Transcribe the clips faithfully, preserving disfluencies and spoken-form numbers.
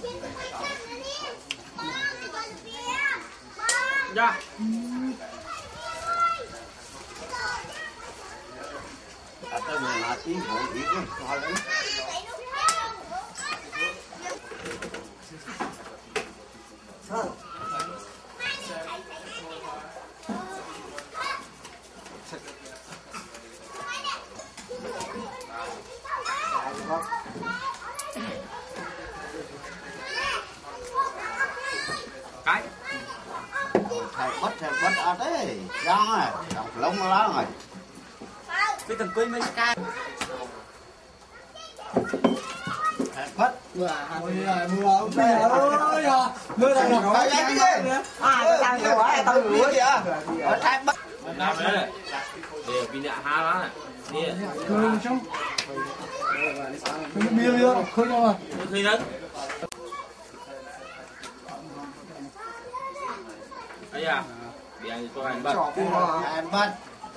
Dạ. Atau mati mau itu soalnya. Cái Thầy bắt thầy bắt ở đấy, răng rồi, đọc lông lá rồi. cái thằng quên mấy cái Thầy bắt. Mưa mưa ông trời ơi mưa này nó Thầy lấy cái gì? à tao rồi ai tao Rửa kìa. Ở thầy bắt. làm đấy để vì nạ ha đó này đi mưa trong mưa mưa không đâu mà khi đó ấy à bị anh tôi anh bắt Thầy bắt.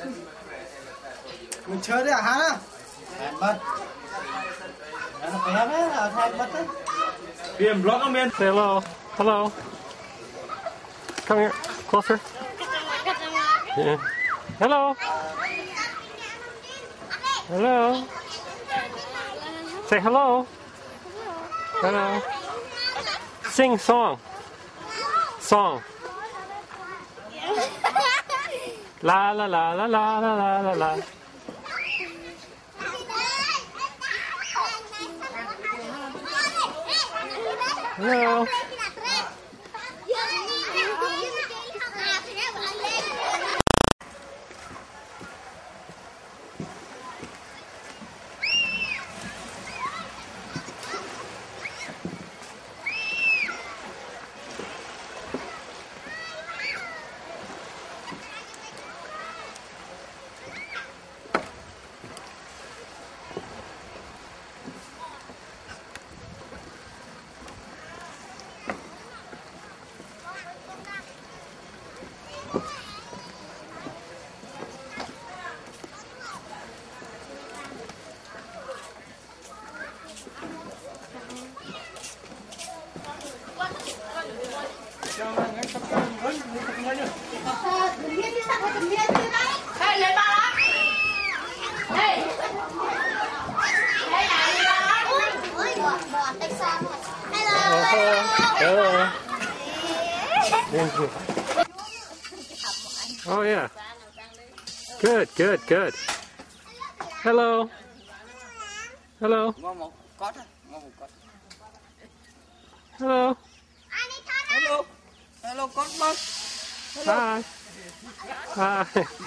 mình chơi đấy à hả Thầy bắt. Nó phải đấy là thầy bắt đấy. viêm block ông bên Hello. Hello. Come here. Closer. Yeah. Hello. Hello. Say hello. Hello. Sing song. Song. La la la la la la la la la. Hello. Hello. Thank you. Oh yeah. Good, good, good. Hello. Hello. Ngon một cốt á, ngon một cốt. Hello. Hello. Hello cốt bác. Hi. Hi.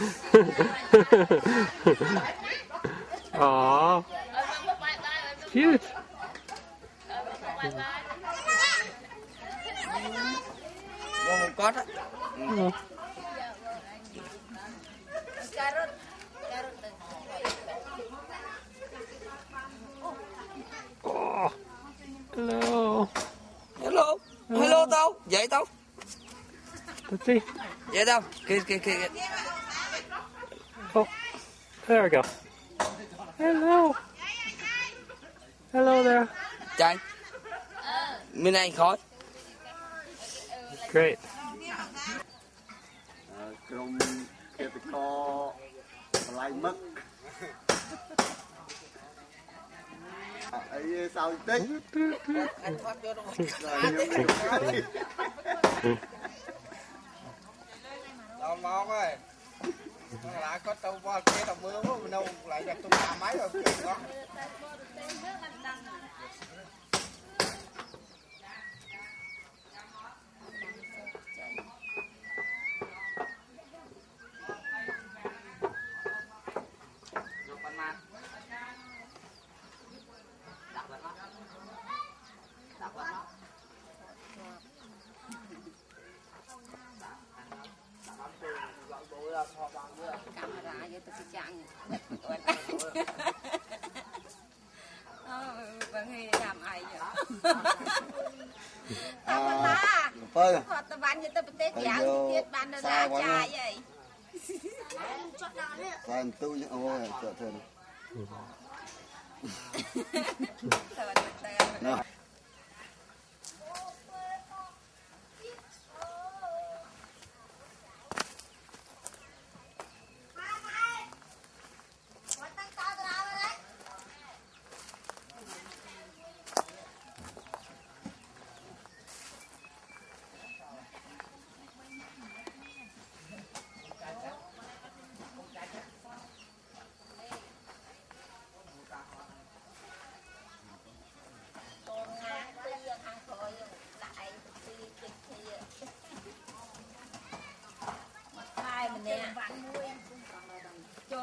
Aw. Cute. Ngon một cốt á. Oh. Oh. Hello. Hello. Hello tao. Dậy tao. Let's see. Dậy tao. Kìa kìa kìa. Oh, there we go. Hello. Hello there. Chạy. Bên này khỏi. Great. Trong cái co lại mất. Ấy sao tích? Anh phát cho đâu. Tao mong ơi. Lại có tao qua kia tao mưa mình đâu lại gặp tao nhà máy rồi chuyện đó. Phơi. Tao bán cho tao tết giá tiết bán nó ra chai vậy. Làm tu chứ ôi sợ thường.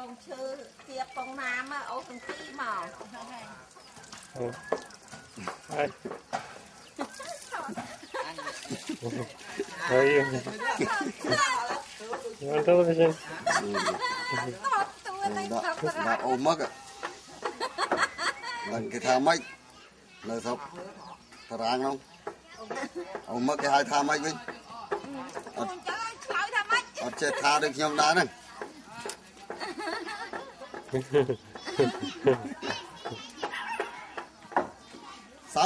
Con chưa tiệp con nam á, ô con tí màu. Đây. Đây. Ngon tốt đấy chứ. Đã ôm mất ạ. Lần cái tha mấy lời thật thật ràng không ôm mất cái hai tha mấy với ở chết tha được nhom đá này sáu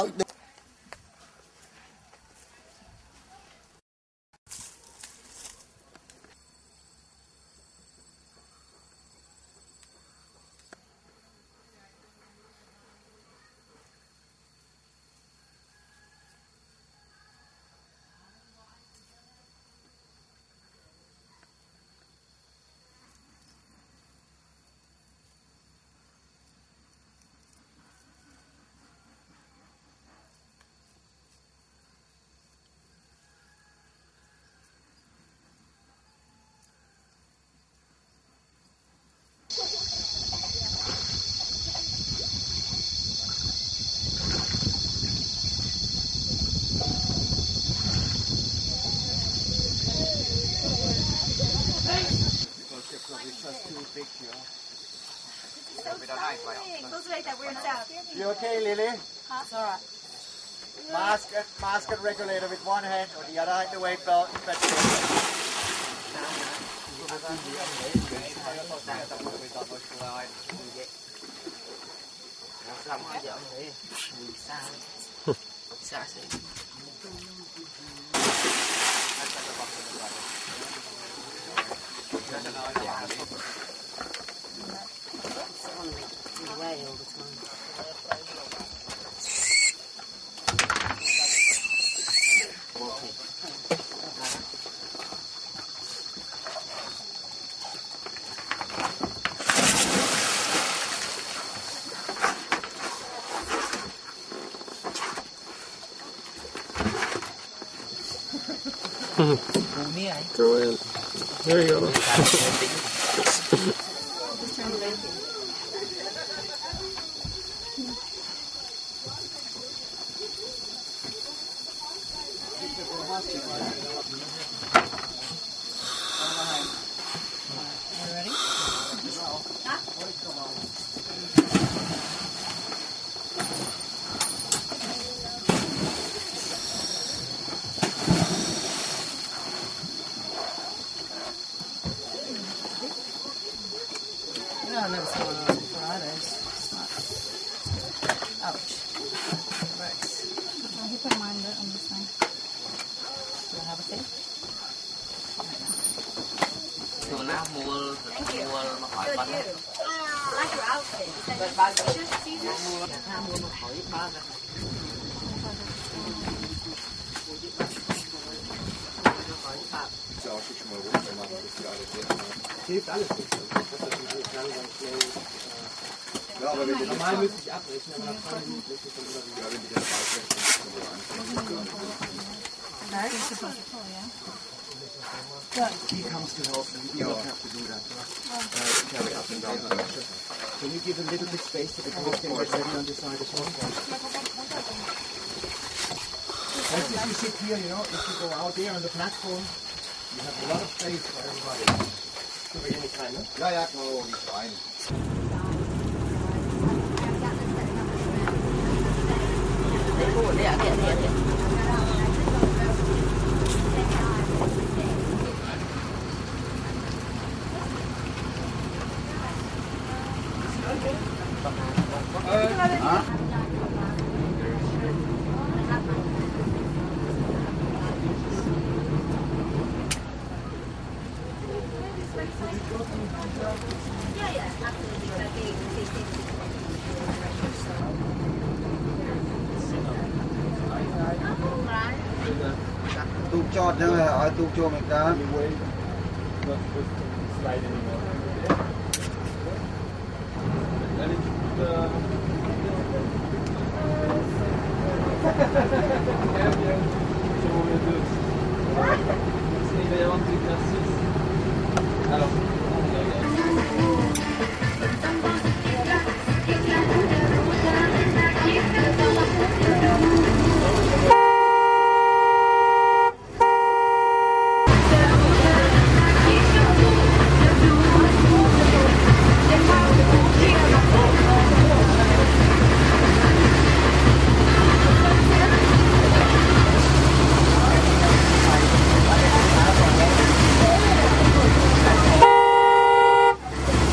You okay, Lily? Huh? It's alright. Mask and mask and regulator with one hand, or the other hand the weight belt. Go in. There you go. No, I've never seen one of those before either. It's it's not. Ouch. It works. Oh, he put mine on this one. Do you have a thing? Thường nào mua mua mà hỏi Good, bánh. you. Like your outfit. Bánh bánh. Mua ham mua một hỏi ba lần. Hỏi Phạm. hilft alles nicht. Ja, aber wenn normal müsste ich abbrechen, aber nach zwei Minuten ist es dann immer wieder, wenn die dann He comes to help and you don't have to do that. Uh, carry up and down. Can you give a little bit space so the guys can get ready on the side as well? As if you sit here, you know, if you go out there on the platform, you have a lot of space for everybody. Können wir hier nicht rein, ne? Ja, ja, kann man nicht rein. Tụt chọt nhưng mà ở tụt chọt mình ta. Alors,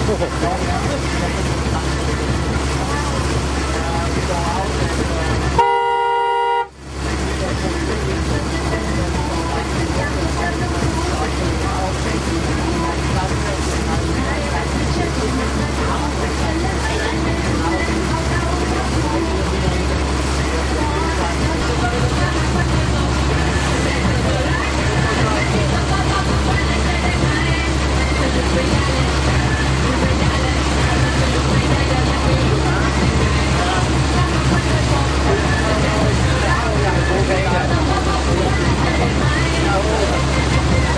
Okay.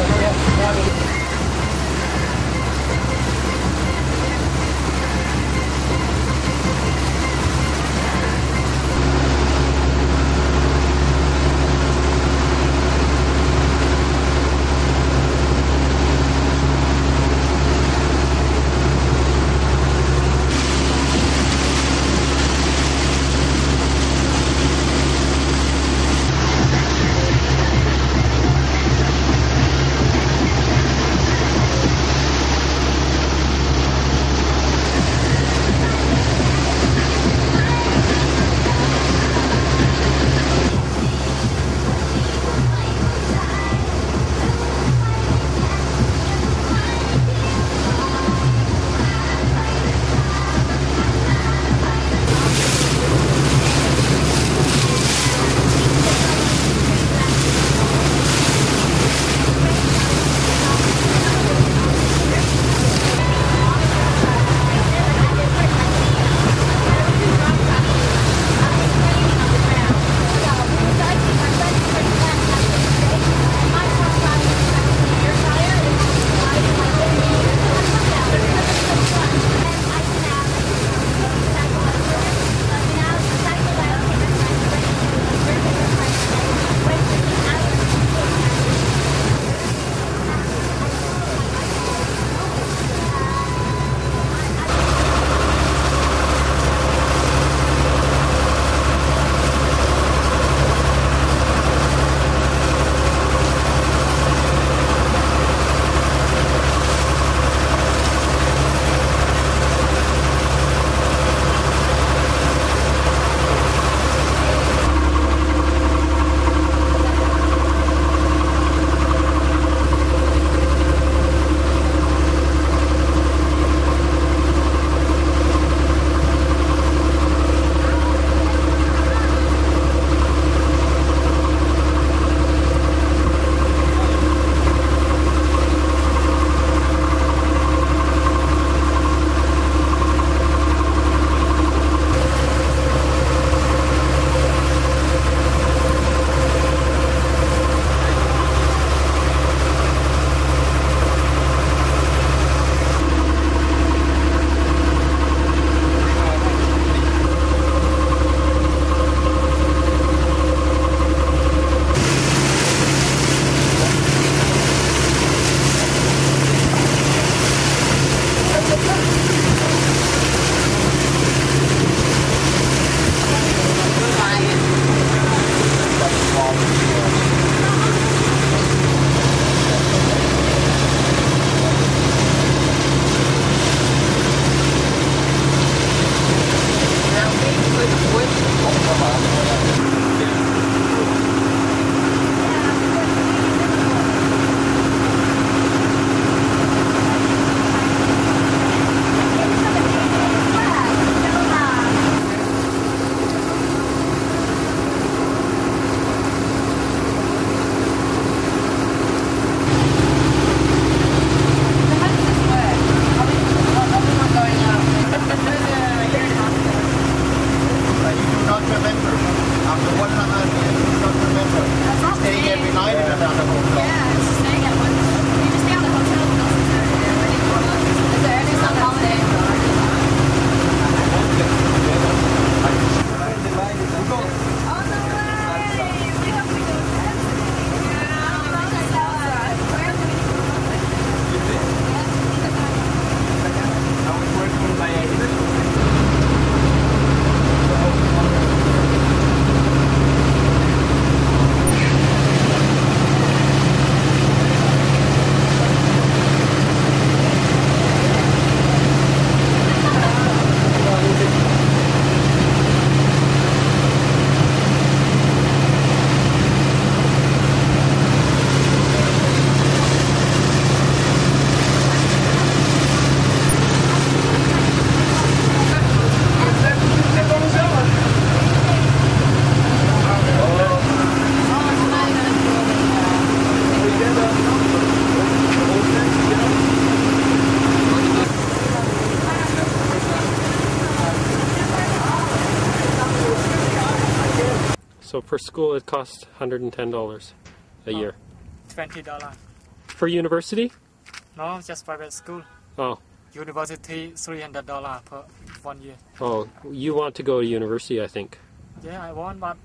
So for school it costs one hundred ten dollars a Oh. year. twenty dollars. For university? No, just private school. Oh. University, three hundred dollars per one year. Oh, you want to go to university, I think. Yeah, I want, but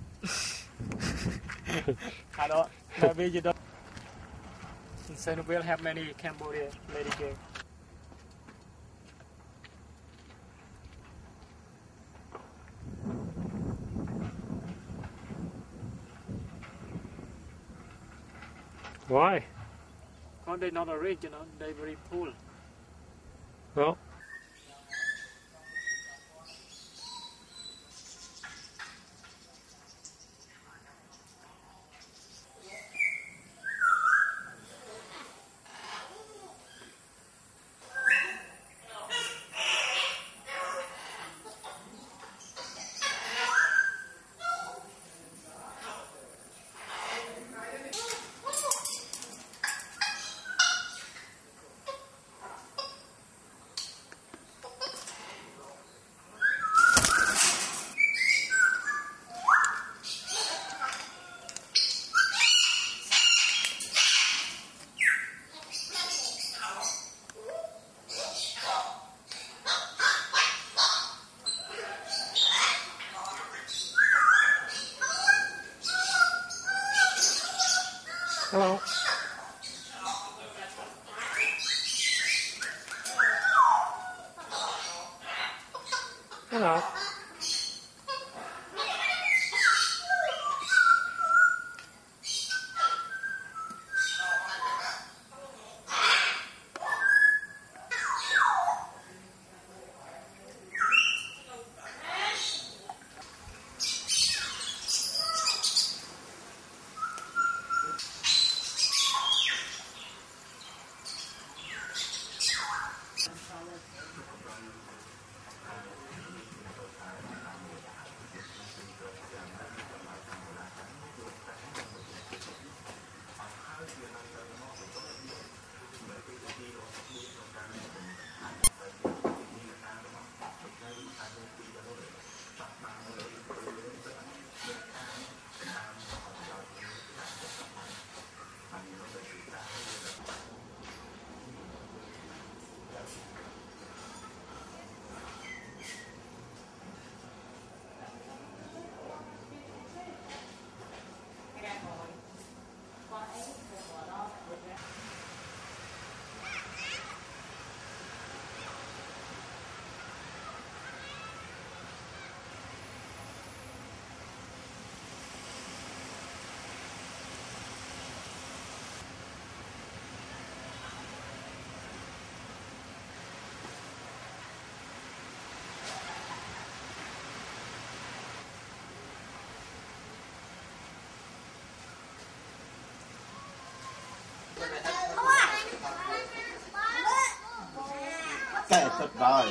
I don't. Maybe you don't. In Centerville have many Cambodia lady girls. Why? Because they're not rich, you know, they're very poor. Well, hello. Hello. Cái sụt rồi.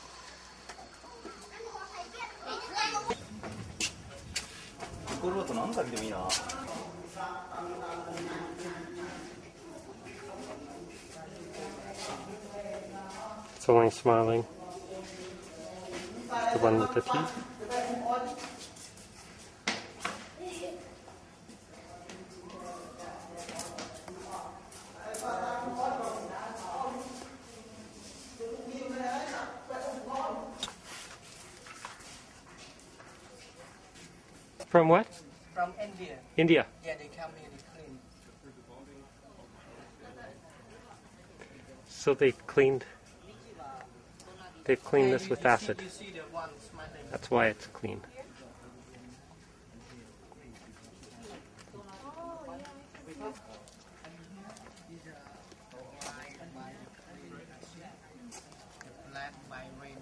Cô ruột nó không cần gì nữa. It's only smiling. The one with the teeth. From what? From India. India. Yeah, they come here to clean. So they cleaned. They've cleaned this with acid. You see the one smiling. That's why it's clean. Black by raining.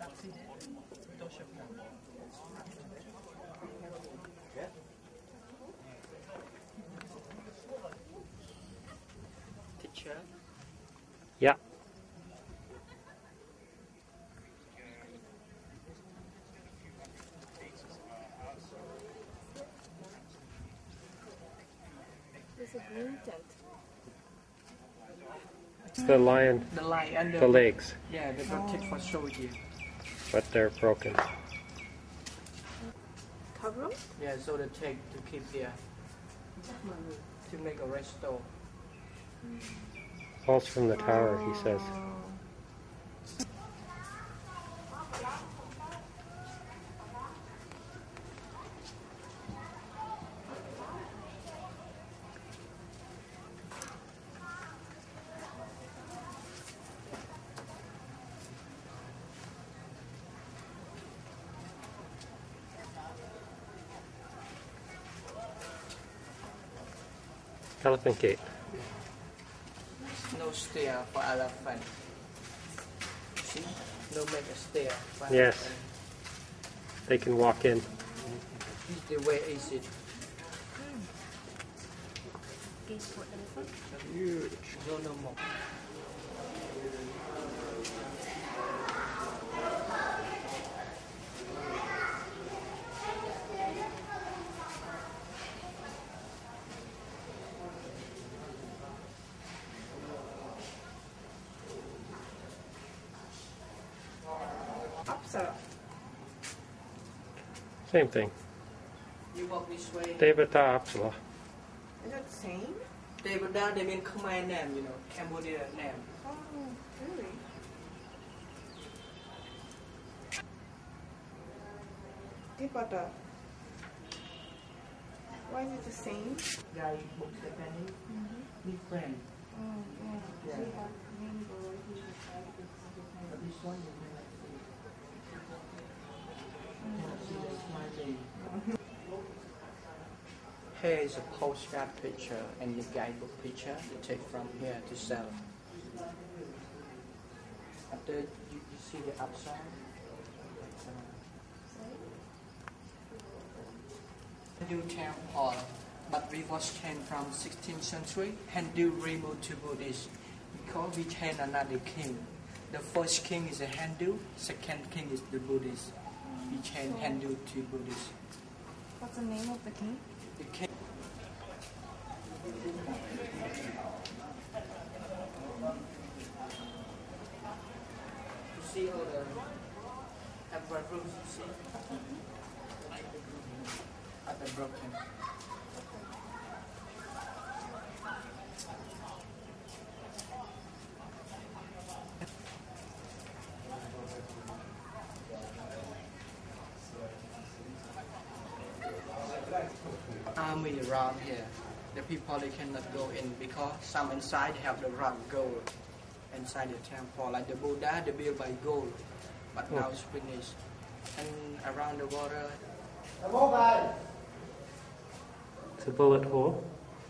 Taxi there. Tosha. Teacher. Yeah. There's a green tent. It's the lion, The light and the, the legs, yeah, the protect for shoulder. but they're broken. Cover 'em? Yeah, so they take to keep here to make a resto. Falls from the tower, he says. Elephant gate. No stair for elephant. See? No make a stair for Yes. elephant. They can walk in. This is the way exit. Gate for elephant. Huge. No, no more. Apsara. Same thing. You walk this way. Devata Apsala. Is that the same? Devada, they mean Khmer name, you know, Cambodia name. Oh, really? Devata. Why is it the same? Guy book the penny. Different. Oh, yeah. Yeah. We have rainbow here. But this one you cannot see. You cannot see the smiling. Here is a postcard picture and the guidebook picture you take from here to sell. After you, you see the upside. Hindu town hall, but we was changed from sixteenth century. Hindu removed to Buddhist because we changed another king. The first king is a Hindu, second king is the Buddhist. We changed Hindu to Buddhist. What's the name of the king? The king. You see all the emperor rooms, you see? At the broken. Army around here. The people they cannot go in because some inside have the rock gold inside the temple, like the Buddha, they built by gold, but now it's finished. And around the water, It's a bullet hole.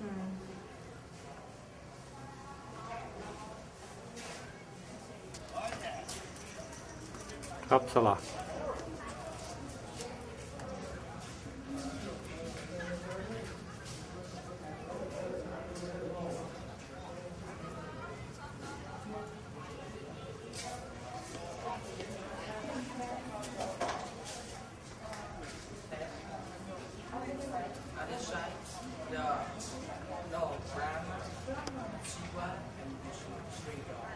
Apsala. other side, the no Brahma, Shiva, and Sri God.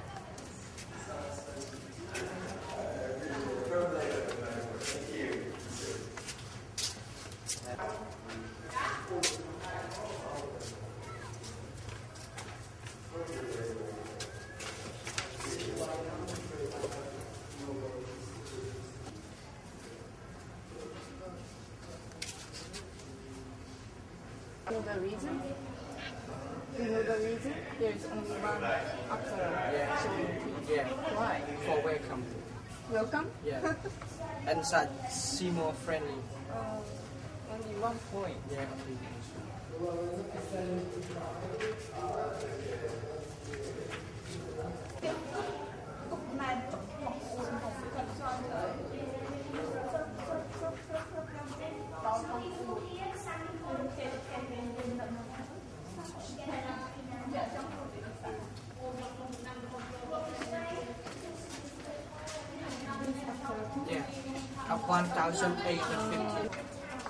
You know the reason? You know the reason? There's only one Apsara. Yeah, yeah. Why? For welcome. Welcome? Yeah. And such see more friendly. Uh, only one point. Yeah. Cúc này one thousand eight hundred fifty.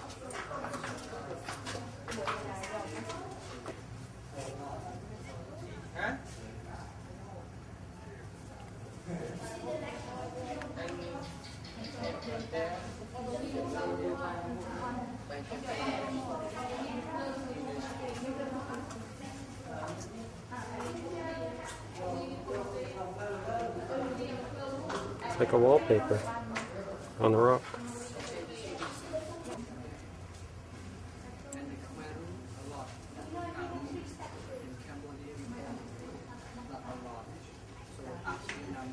It's like a wallpaper on the rock. And the Khmer a lot. In Cambodia, not a lot. So actually now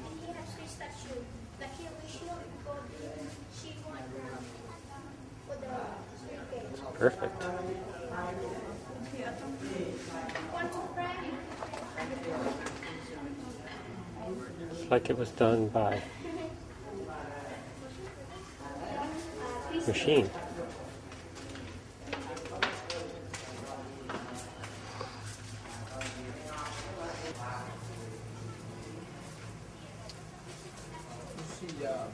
Perfect. It's like it was done by machine. See, uh,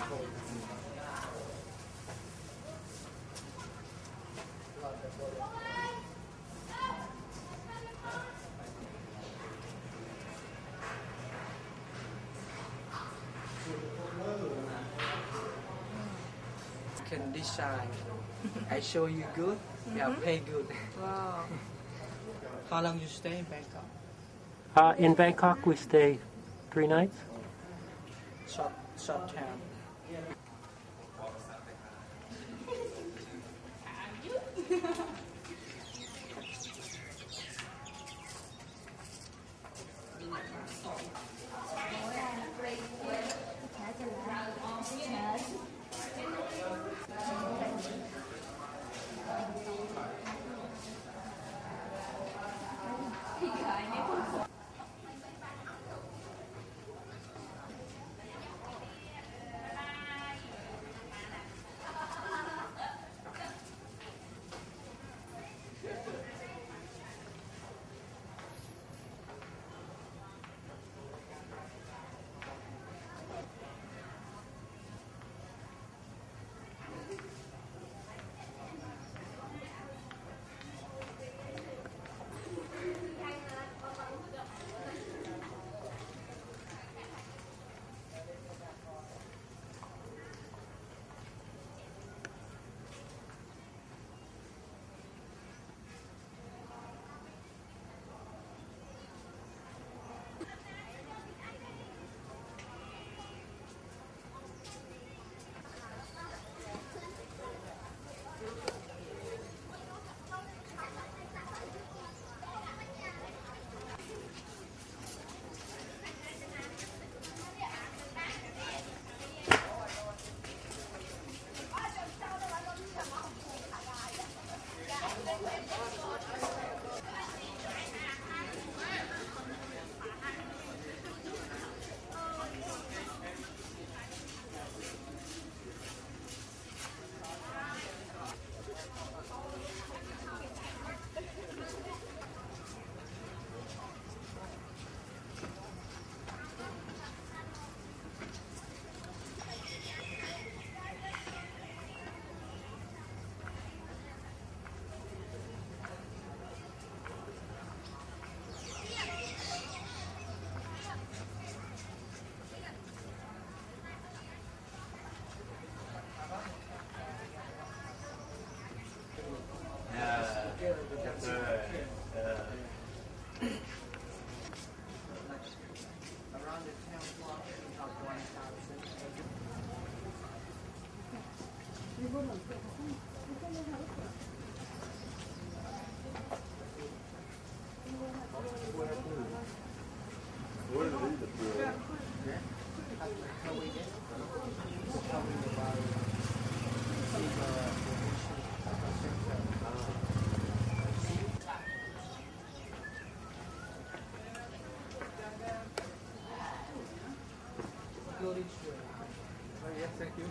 can decide. I show you good, yeah, pay good. Wow. How long you stay in Bangkok? Uh, in Bangkok, we stay three nights. Short, short time. Around the town block, we have one thousand. yes, thank you.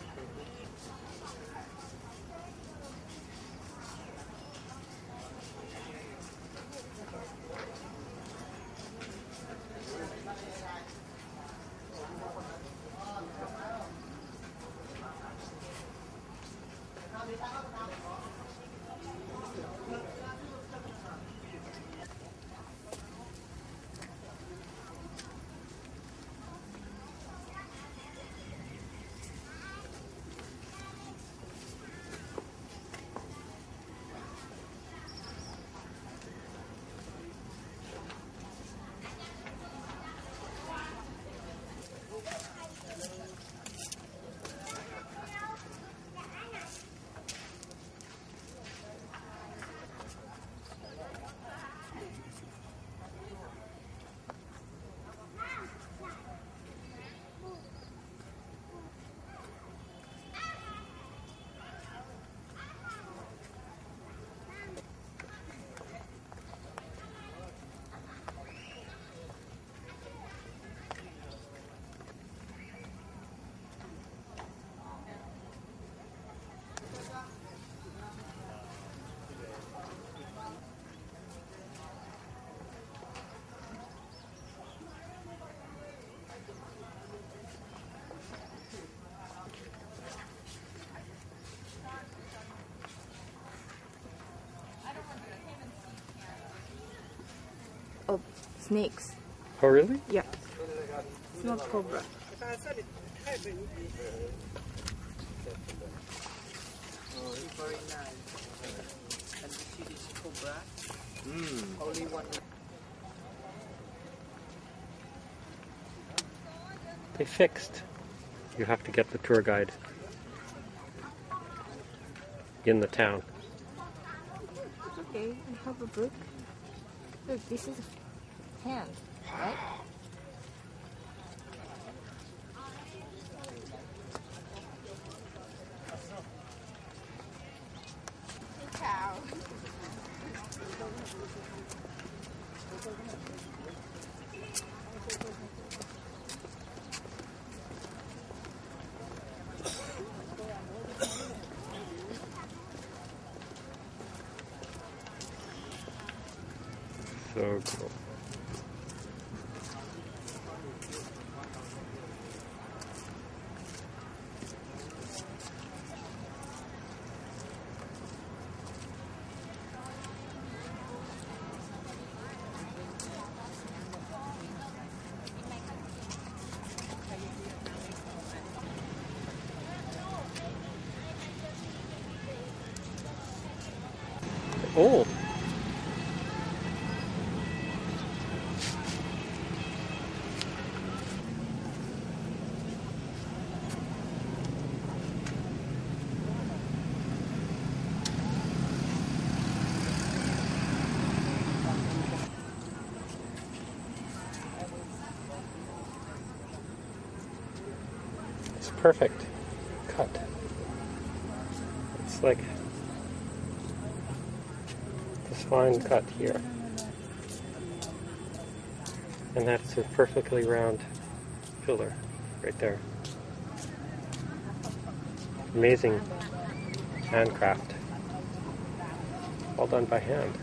snakes. Oh, really? Yeah. It's not cobra. Oh, it's very nice. And you see this cobra? Mm. Only one. They fixed. You have to get the tour guide in the town. Okay, I have a book. Look, this is a hand, right? Cow. So cool. Oh! It's perfect cut. It's like this fine cut here. And that's a perfectly round pillar right there. Amazing handcraft. All done by hand.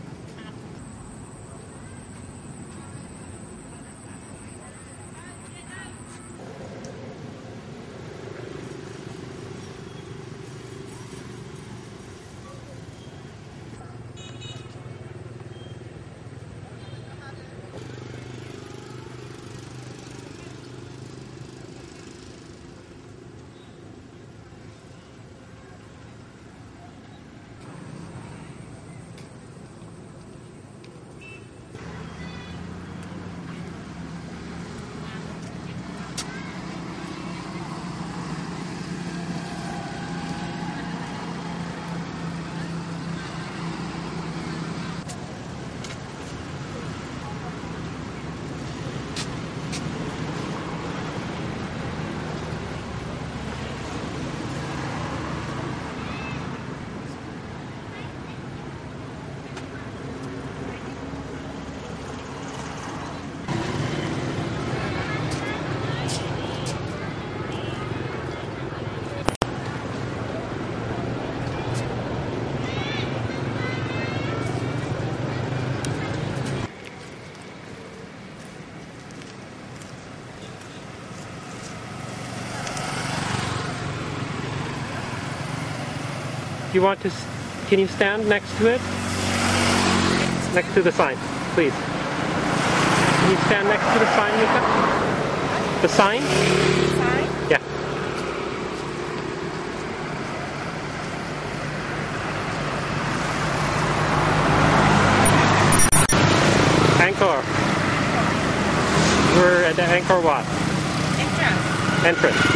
Do you want to, s- can you stand next to it? Next to the sign, please. Can you stand next to the sign, Mika? The sign? Sign? Yeah. Angkor. We're at the Angkor Wat. Entrance. Entrance.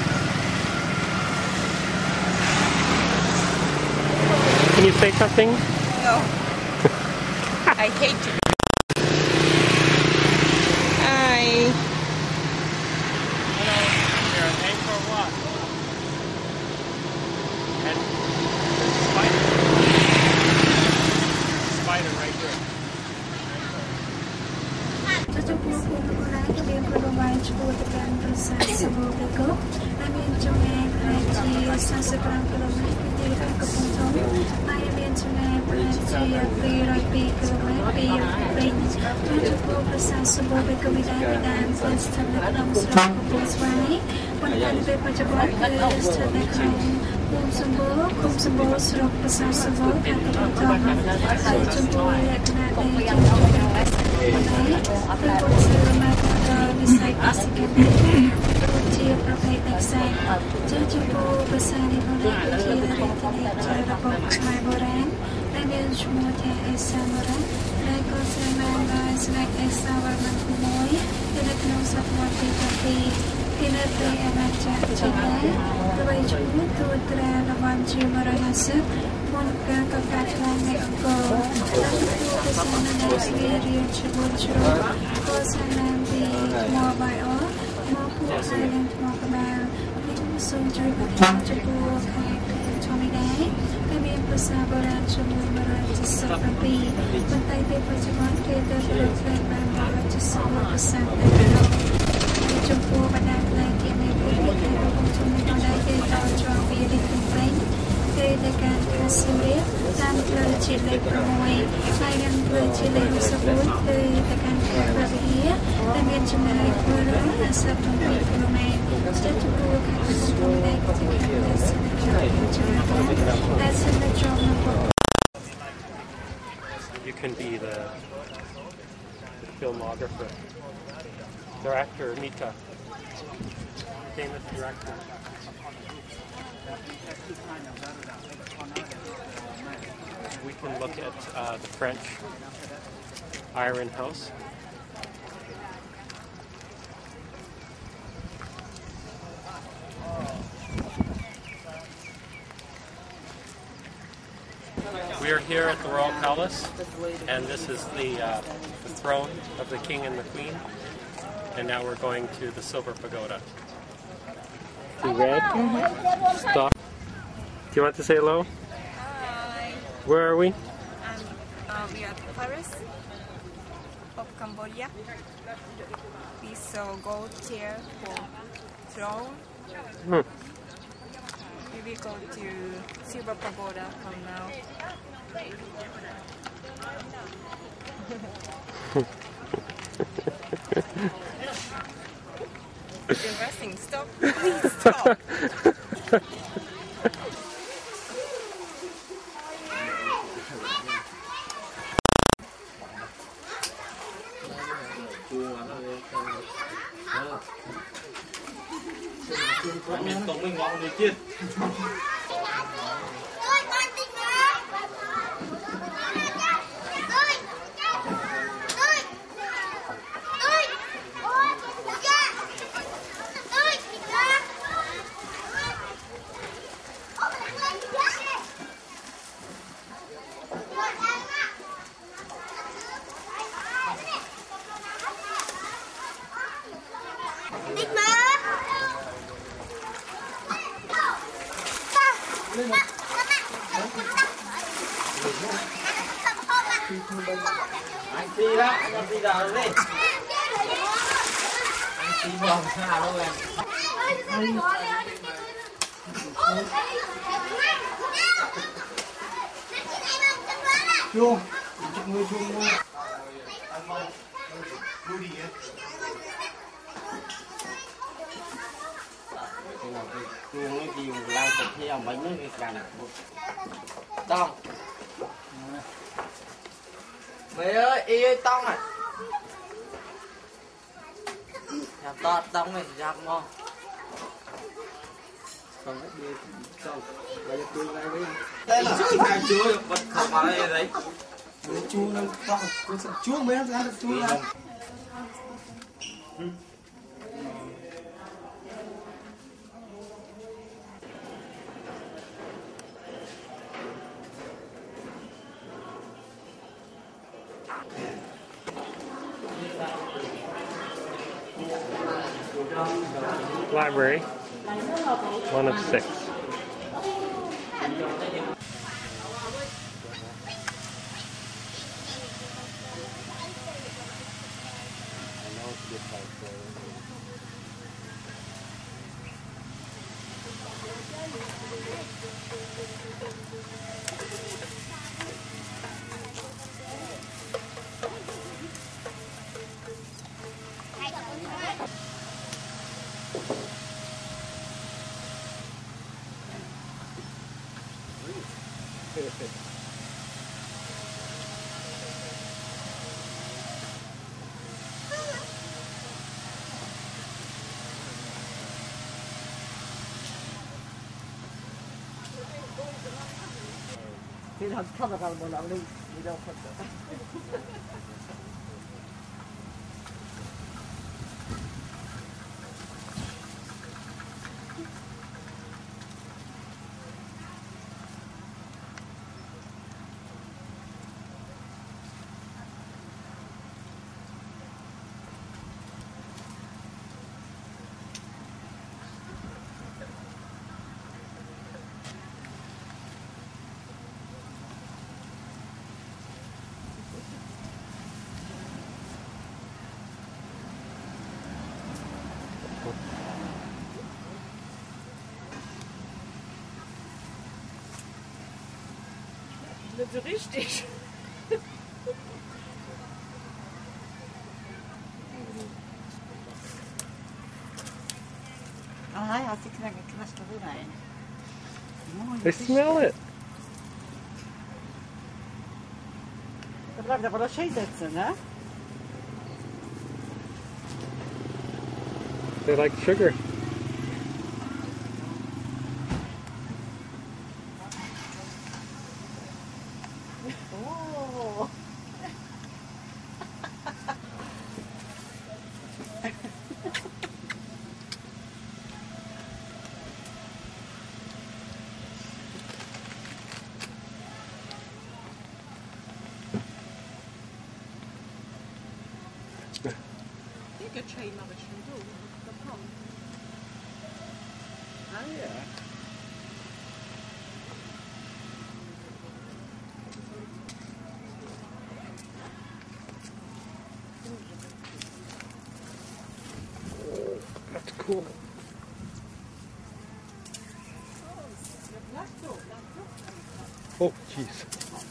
Can you say something? No. I hate you. Hi. Hello, we're at Angkor Wat. And there's a spider. Spider right here. I'm enjoying I G sekarang kilometer ទីក្រុងកំពង់ធំហើយមានចម្ងាយប្រហែលជាពីររយពីរគីឡូម៉ែត្រពីព្រៃចំពោះប្រាសាទសម្បូរដោយកវិតាវិដានស្ថិតនៅក្នុងស្រុកកំពង់ស្វាយប៉ុន្តែនៅពេលបច្ចុប្បន្នគឺស្ថិតនៅក្នុងភូមិសម្បូរឃុំសម្បូរស្រុកប្រាសាទសម្បូរខេត្តកំពង់ធំហើយចំពោះលក្ខណៈនៃជំនឿទាំងនេះគឺពុទ្ធសាសនាដល់វិស័យកសិកម្មជាប្រភេទនៃខ្សែជាចំពោះភាសានេះផងដែរគឺជារចនាជារបស់ខ្មែរបុរាណដែលមានឈ្មោះថាអេសាមរៈដែលកសាងឡើងដោយស្ដេចអេសាវរ្ម័នទីមួយនៅក្នុងសតវត្សទី៧ពីនៅពេលអាណាចក្រចិនដែលបីឈ្មោះទូត្រារវ័នជាមរណសិទ្ធិមុនការកកើតឡើងនៃអង្គរដែលទទួលភាសានៅស្រីរៀនជាបុជ្រោកសាងឡើងពីថ្មបាយអមកពួកស្រីនឹងថ្មក្បាលសូមជួយបកចំពោះខេត្តធម្មតាដែលមានភាសាបុរាណចំនួនមួយរយ七十bảyប៉ុន្តែពេលបច្ចុប្បន្នគេទៅប្រកែកបានមួយរយ七十ភាសាតែចំពោះបណ្ដាផ្នែកទៀតនៃពលរដ្ឋដែលកំពុងជំនុំជម្រះគេតចងពីរីកពេញគេទៅកាន់ខាងសៀមរាបតាមផ្លូវជាតិលេខ៦ហើយនឹងផ្លូវជាតិលេខsáuគឺទៅកាន់ខាងព្រះវិហារដែលមានចម្ងាយមួយរយห้าสิบពីរគីឡូម៉ែត្រស្ថិតចំពោះខាងកំពង់ដែលជាខាងទេសចរដែលស្ថិតនៅជាប់នឹង You can be the, the filmographer, director Mika, famous director. We can look at uh, the French Iron House. We are here at the Royal Palace, and this is the, uh, the throne of the King and the Queen. And now we're going to the Silver Pagoda. You ready? Mm-hmm. Stop. Do you want to say hello? Hi. Where are we? Um, uh, we are at Paris of Cambodia. We saw gold chair for throne. Hmm. We will go to Silver Pagoda from now. Interesting. Stop. Please stop. Mình tổng mình ngọn người kia. Anh đi đó, anh đi đâu đi. Anh đi vòng xa đâu em. Chuông, chụp người chuông luôn. Chuông nó chiều lao cục theo bánh nó cái cành. Tông. Mày ơi, y ơi tông à. Nhà to tông này giặc mò. Còn cái bia xong, bây giờ tôi lại với Đây là hai chuối bật khóc vào đây đấy. bữa chuông nó to, chuông mới ra được chuông ra. Library, one of six. Thì làm không được một lần đi, đi đâu không được. Nicht so richtig. Ah ja, sie knacken knascht da rein. They smell it. Da bleibt aber das schön sitzen, ne? They like sugar. Oh. You could train another shoe, the pump. Ah ja. That's cool. Oh, jeez.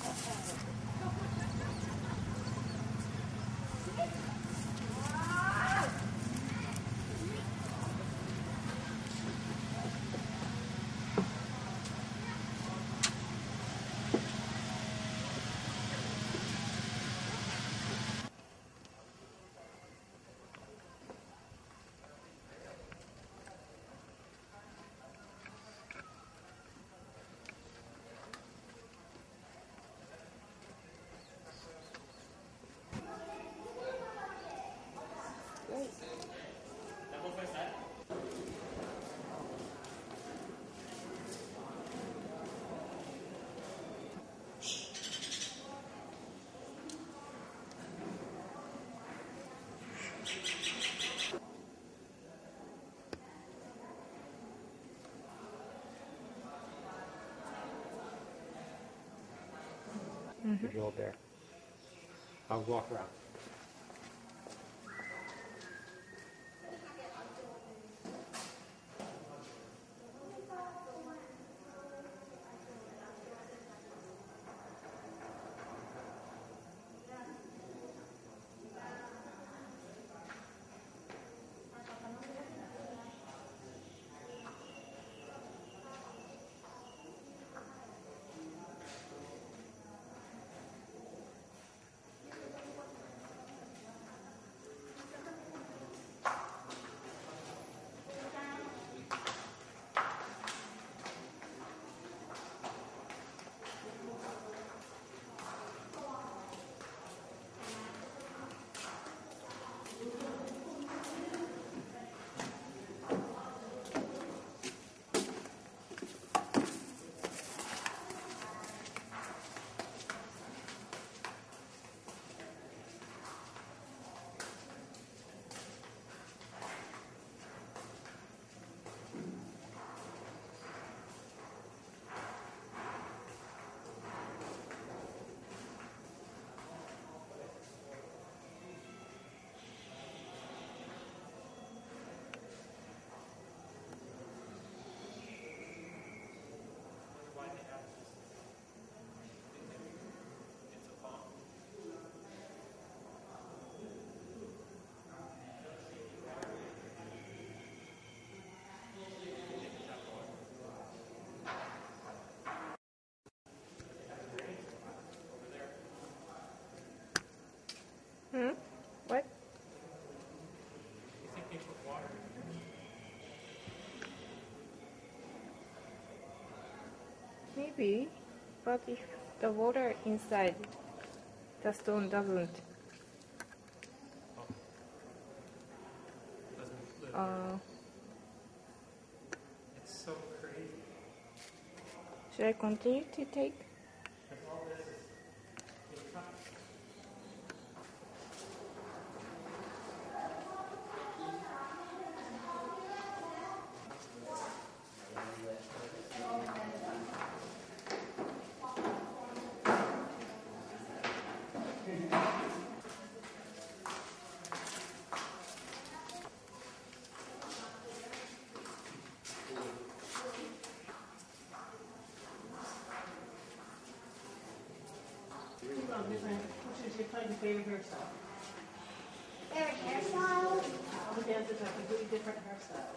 Mm-hmm. You go there. I'll walk around. Maybe, but if the water inside the stone doesn't, uh, It's so crazy. should I continue to take? What's your favorite hairstyle? Favorite hairstyle? All the dancers have completely different hairstyles.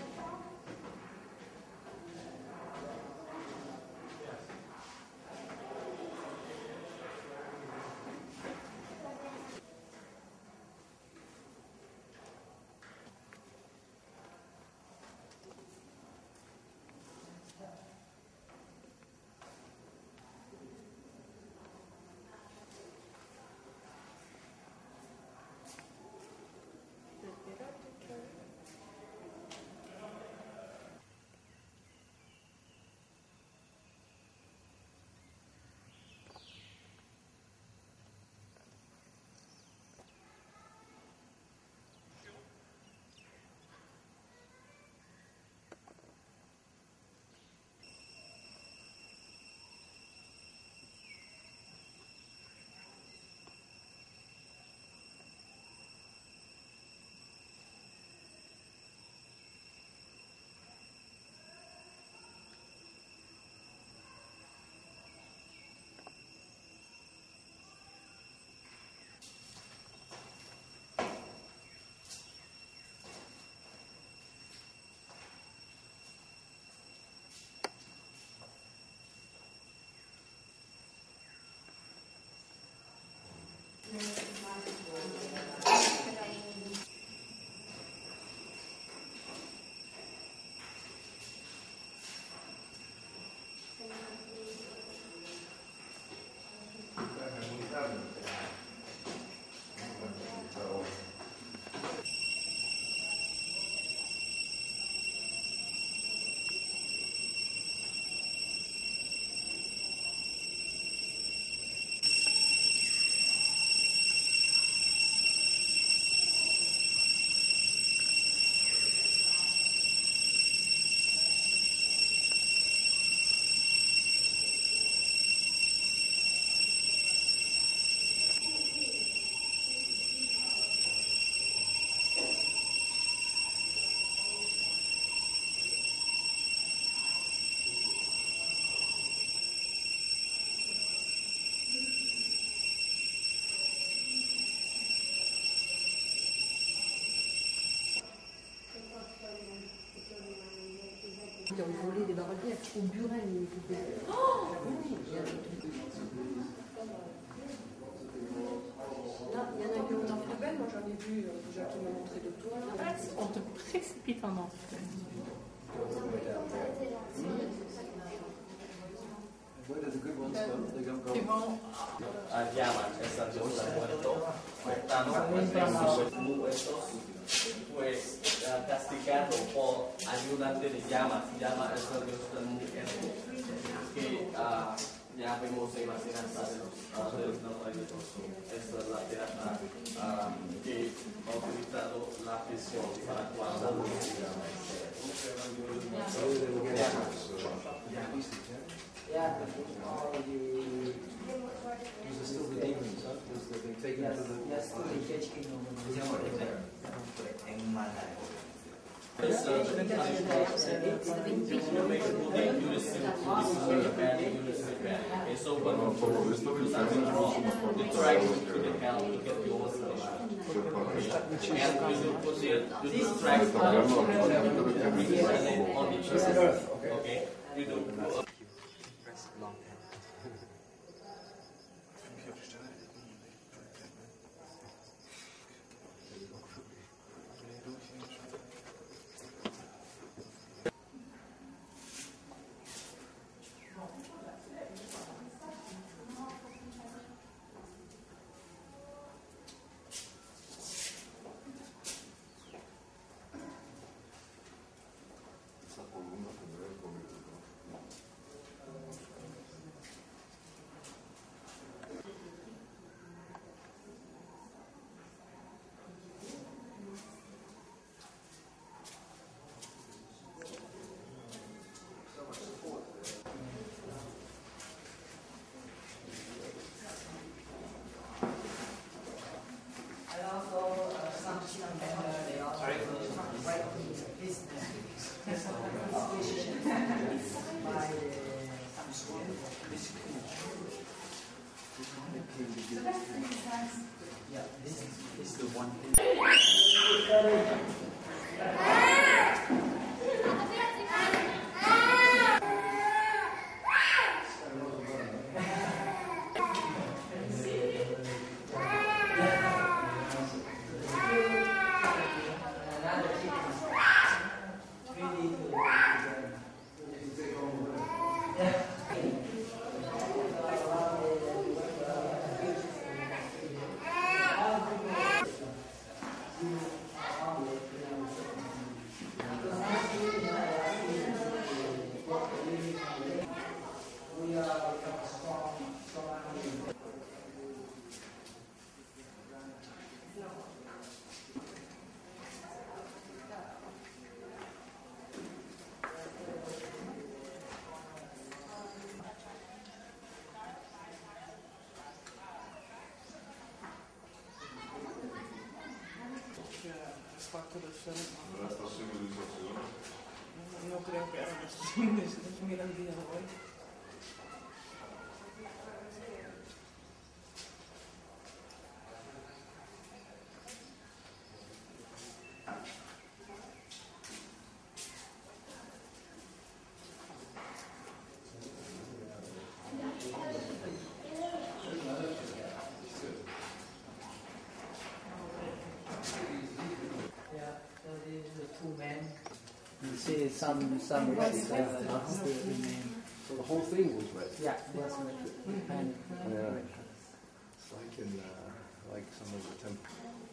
Qui ont volé des baraquets au Burin. Oh Oui, il y a Là, il y en a qui ont en plus belle, moi j'en ai vu déjà qui m'ont montré de toi. On te précipite en enfer. Where does the good ones go? They don't go. Ils vont. llaman estas dos al muerto, cortando pues estos, pues castigado por ayudante de llamas, llama a estos dioses del mundo que ya vemos imágenes de los de los naufragios. Esta es la tierra que ha utilizado la prisión para guardar los Yeah, all the... These are still the demons, huh? Because they've been taken to the... Yes, It's uh, the okay, so when you do something wrong, you try to put the hell to get yours alive. And you do put it, you distract on the Jesus. Okay? You do. Press long hand. Yeah, this is the one thing. No creo que haga los cines, es muy el día de hoy. You see some some red uh, dots still remain. So the whole thing was red? Yeah, that's red. Pan- Yeah. red. It's like in uh, like some of the temples.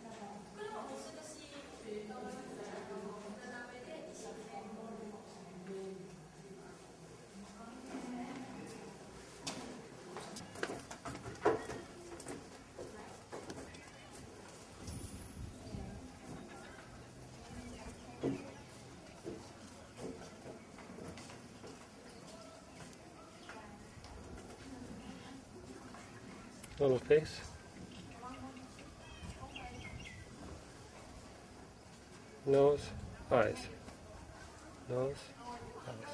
Little face. Nose, eyes. Nose, eyes.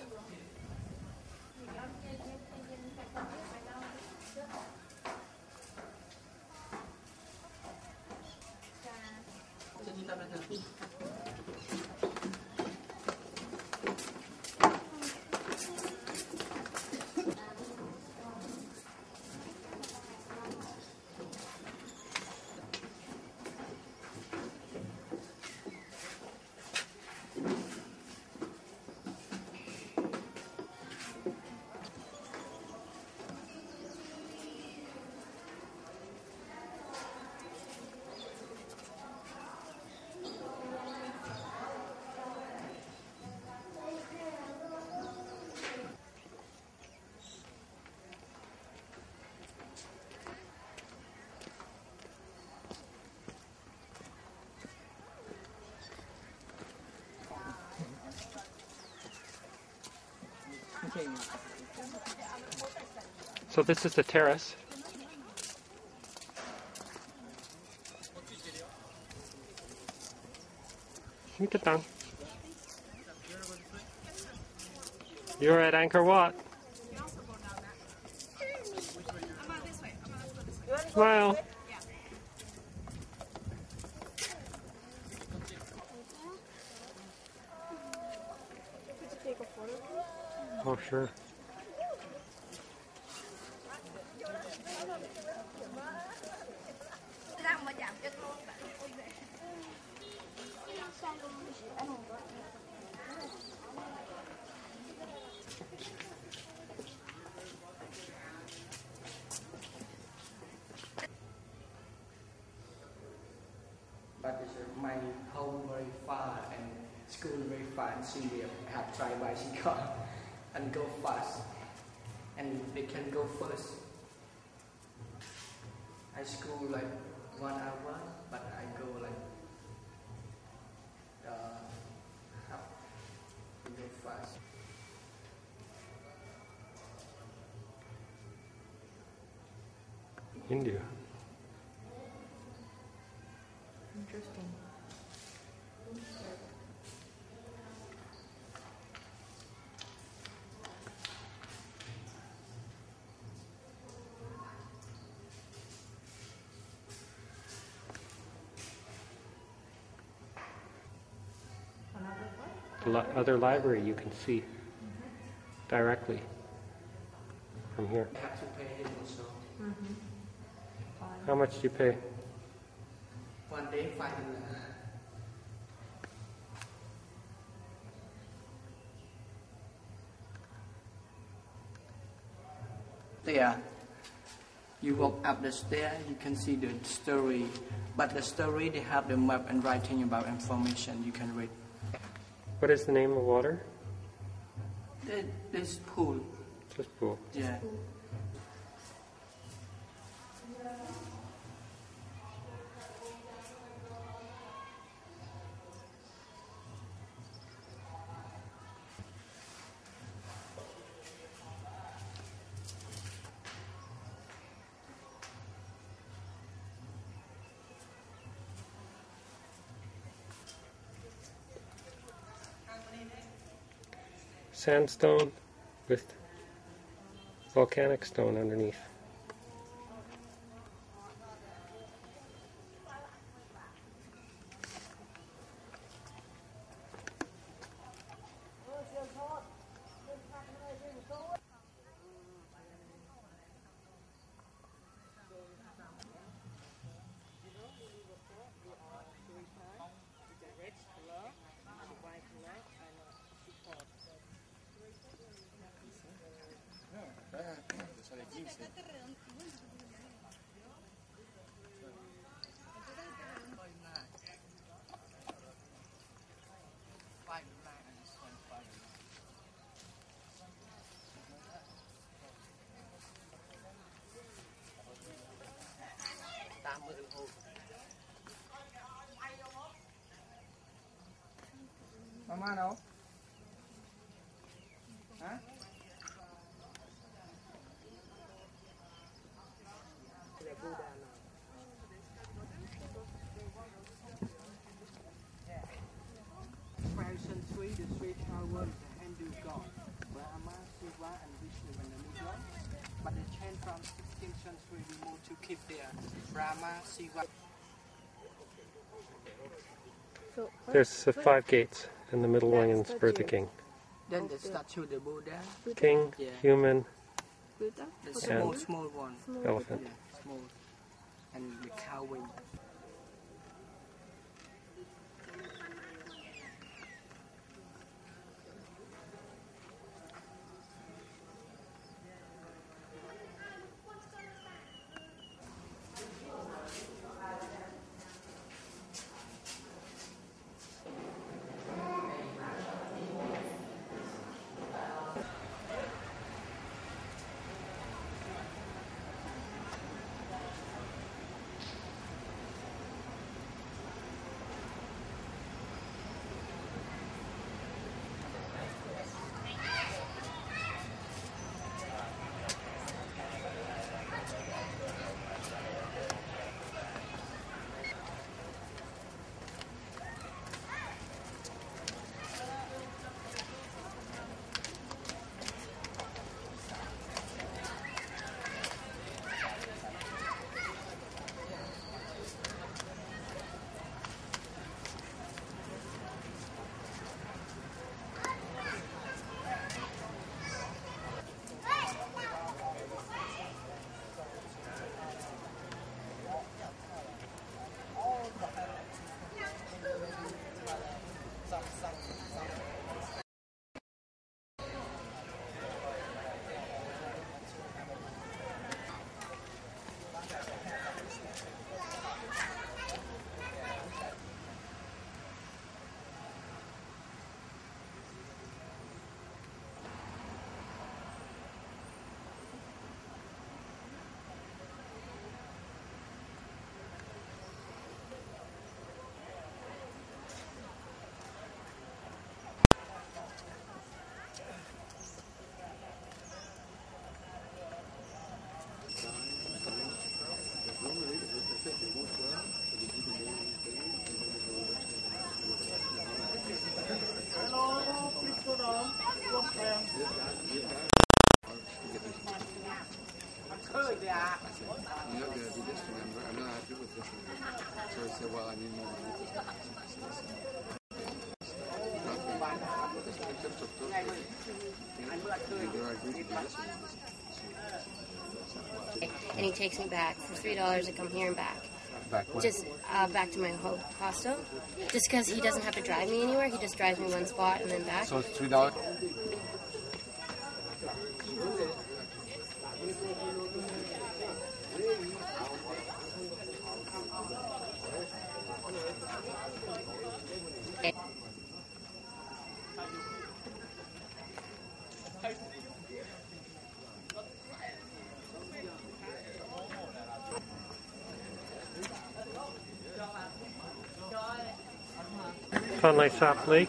So this is the terrace. You're at Angkor Wat. Smile. Oh, sure. But it's, uh, my home very far and school very far in Syria. I have to try bicycle and go fast, and they can go first. I school like one hour, but I go like uh, half. I go fast. India. Interesting. the li other library you can see directly from here. You have to pay him also. Mm-hmm. How much do you pay? One day, five hundred. There, you walk up the stair, you can see the story. But the story, they have the map and writing about information you can read. What is the name of water? There- This pool. Just pool. Yeah. Sandstone with volcanic stone underneath. Mama đâu? Hả? twelfth century, the three towers, the Hindu god, Brahma, Shiva, and Vishnu in the middle. But they changed from sixteenth century, we moved to keep there. Brahma, Shiva. There's the five gates, and the middle one is for the king. Then the statue, the Buddha. King, Yeah. human, The small, and small one. elephant. Yeah, small. And the cow wing. And he takes me back for three dollars to come here and back. Back where? Just uh, back to my ho- hostel. Just because he doesn't have to drive me anywhere, he just drives me one spot and then back. So it's three dollars. Tonle Sap Lake.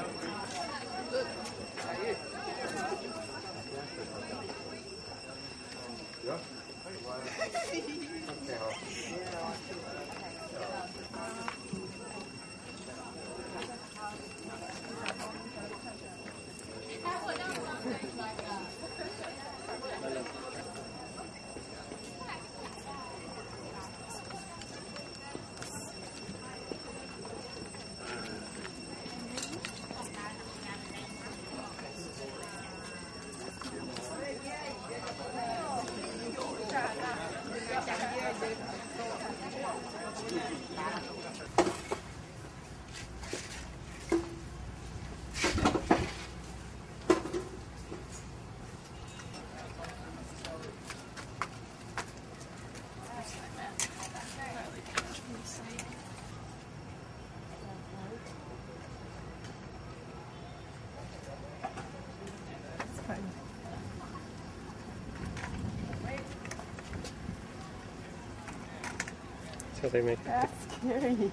So they make That's scary.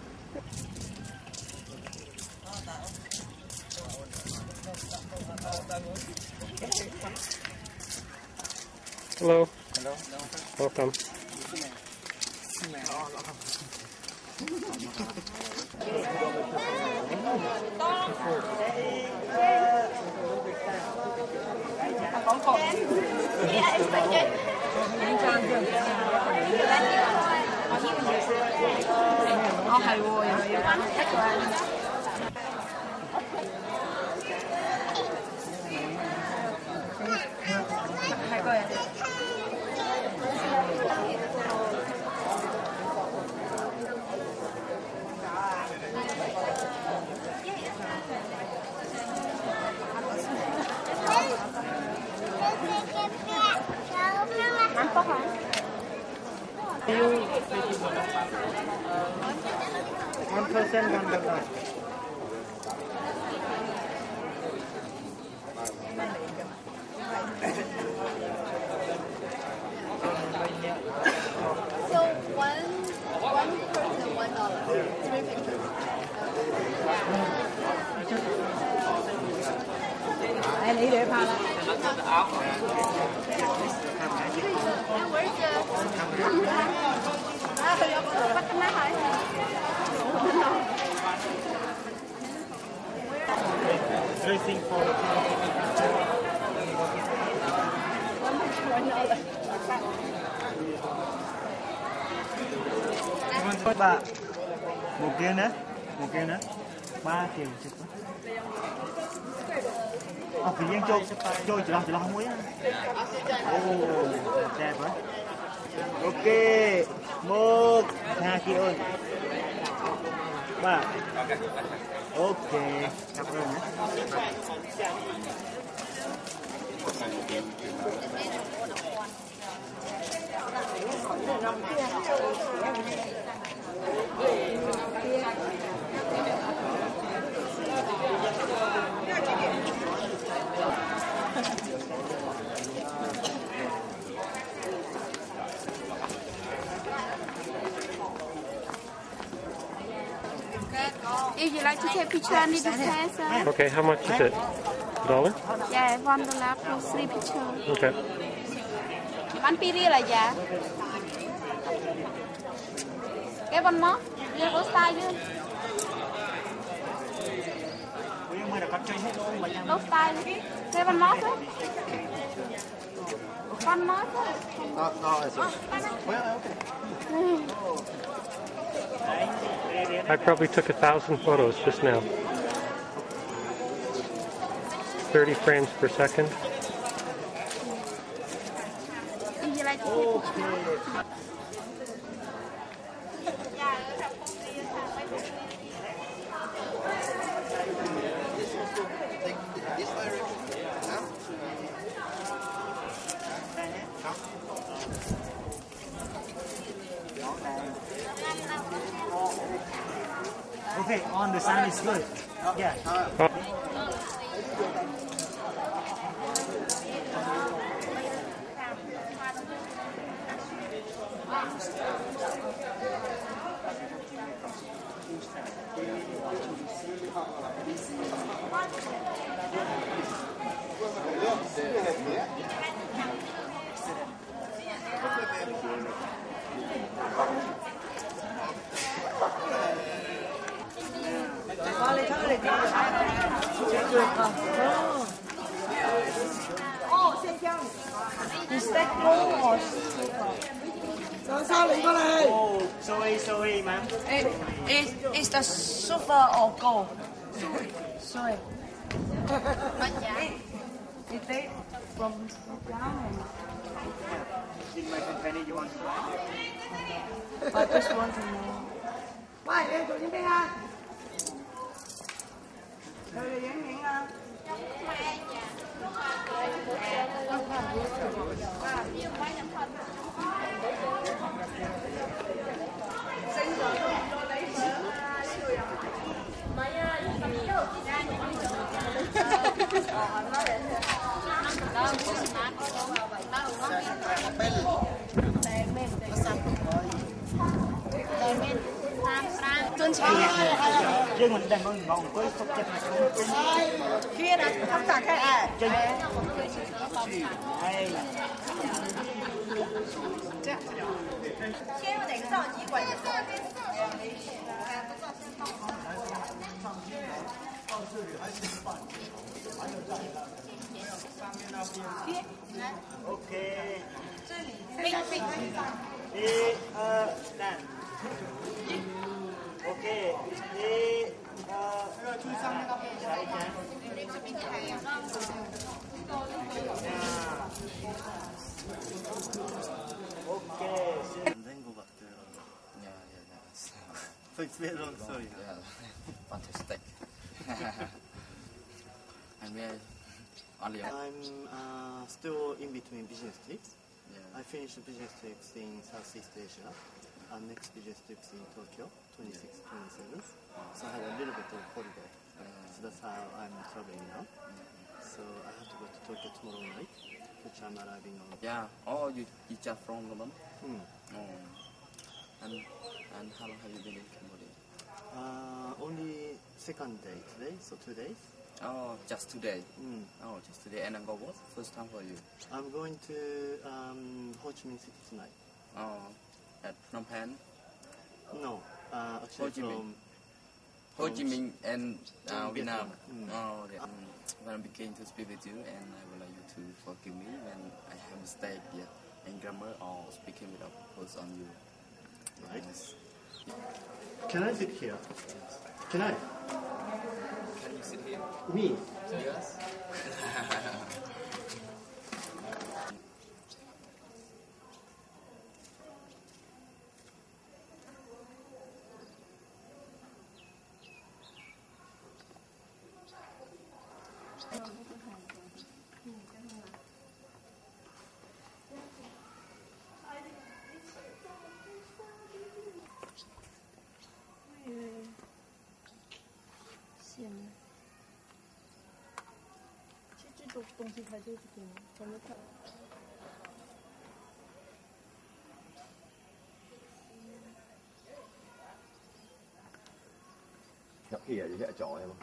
Hello. Hello. Welcome. Ờ, hay rồi, hay rồi. One person, one dollar. So one one person one dollar. Three pictures. Em nghĩ để pha lại. And where's the Ah, tôi bắt cái máy hỏi. Racing for Ba, một kia nữa, một kia nữa, ba triệu chục. À, tự nhiên trôi, trôi chỉ làm chỉ làm không muối á. Ồ, đẹp quá. Ok, một, hai kia ơi. Ba. Ok, cảm ơn nhé. If you like to take picture, I need to pay, sir. Okay, how much is it? A dollar? Yeah, one dollar for three picture. Okay. Bán pi ria là giá. Cái con mó, ria có style chứ? Có style. Cái con mó chứ? Con mó chứ? No, no, it's I probably took a thousand photos just now. thirty frames per second. Okay, on the sun is good. Yeah. Oh, sorry, sorry, ma'am. It, it, is the super or gold? Sorry. it, it take from In my company, you want to buy? I just want to know. Quay em tụi những cái ha. Rồi để diễn hiện ha. Nhưng mình đang mong mong với không chết này không kia nè không tạc cái à chân hay 先用哪个相机管一下？ ok 冰冰。 đi ờ nè ok đi ờ sai chán ok 된 것 같아요. Yeah, yeah, yeah. So it's very long story. Yeah, fantastic. And where only I'm uh, still in between business trips. Yeah. I finished business trips in Southeast Asia. Our next business trips in Tokyo, twenty-sixth, twenty-seventh. So I had a little bit of holiday. So that's how I'm traveling now. So I have to go to Tokyo tomorrow night, which I'm arriving on. Yeah. Oh, you you just from London? Hmm. Oh. And and how long have you been in Cambodia? Uh, only second day today, so two days. Oh, just today. Mm. Oh, just today. And Angkor what? First time for you? I'm going to um, Ho Chi Minh City tonight. Oh, at Phnom Penh? No, uh, actually Ho Chi Minh. Ho Chi Minh and uh, Vietnam. Mm. Oh, yeah. Um, when I begin to speak with you, and I would like you to forgive me when I have mistake yeah, in grammar or speaking without words on you. Right. Yes. Can I sit here? Can I? Can you sit here? Me? Yes. 실질도 동시 가져줄게요. 잘못하. Nhập kia thì sẽ chọn em.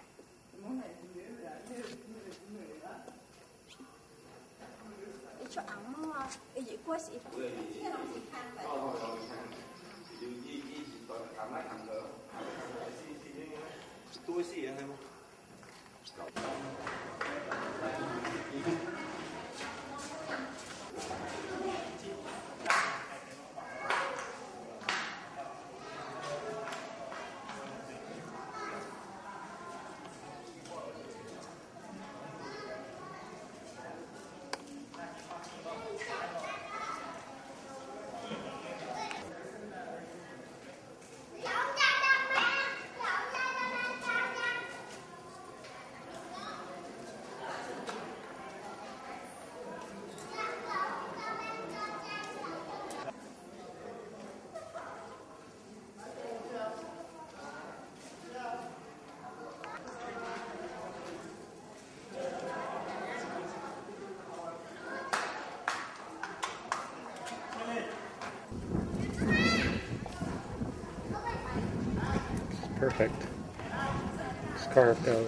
Cho ấm mà, cái gì quá xịt. Tôi xịt hay không? perfect. It's carved out.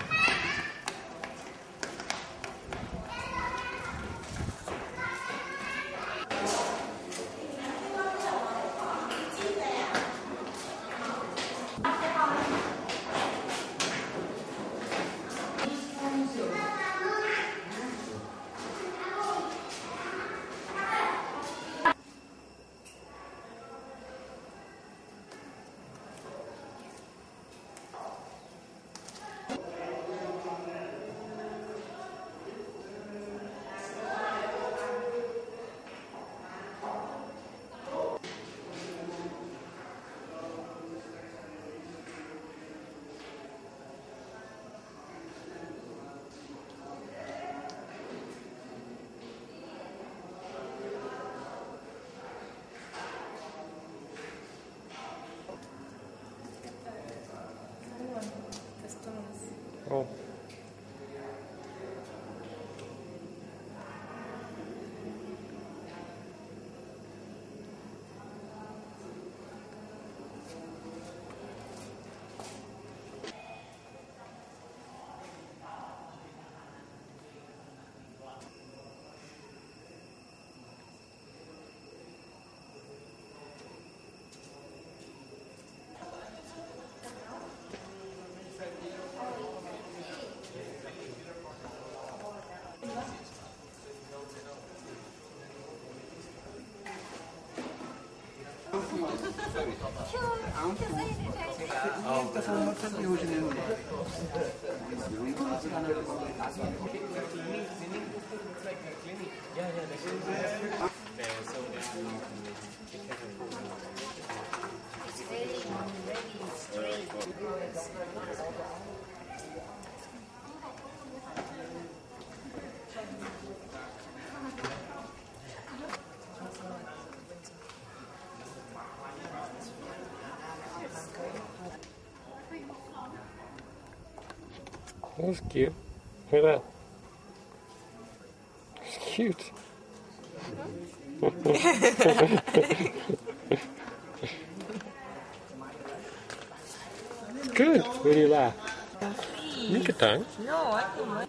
Oh. That was cute. Look at that. It's cute. It's good. Why do you laugh? Make a tongue. No, I don't.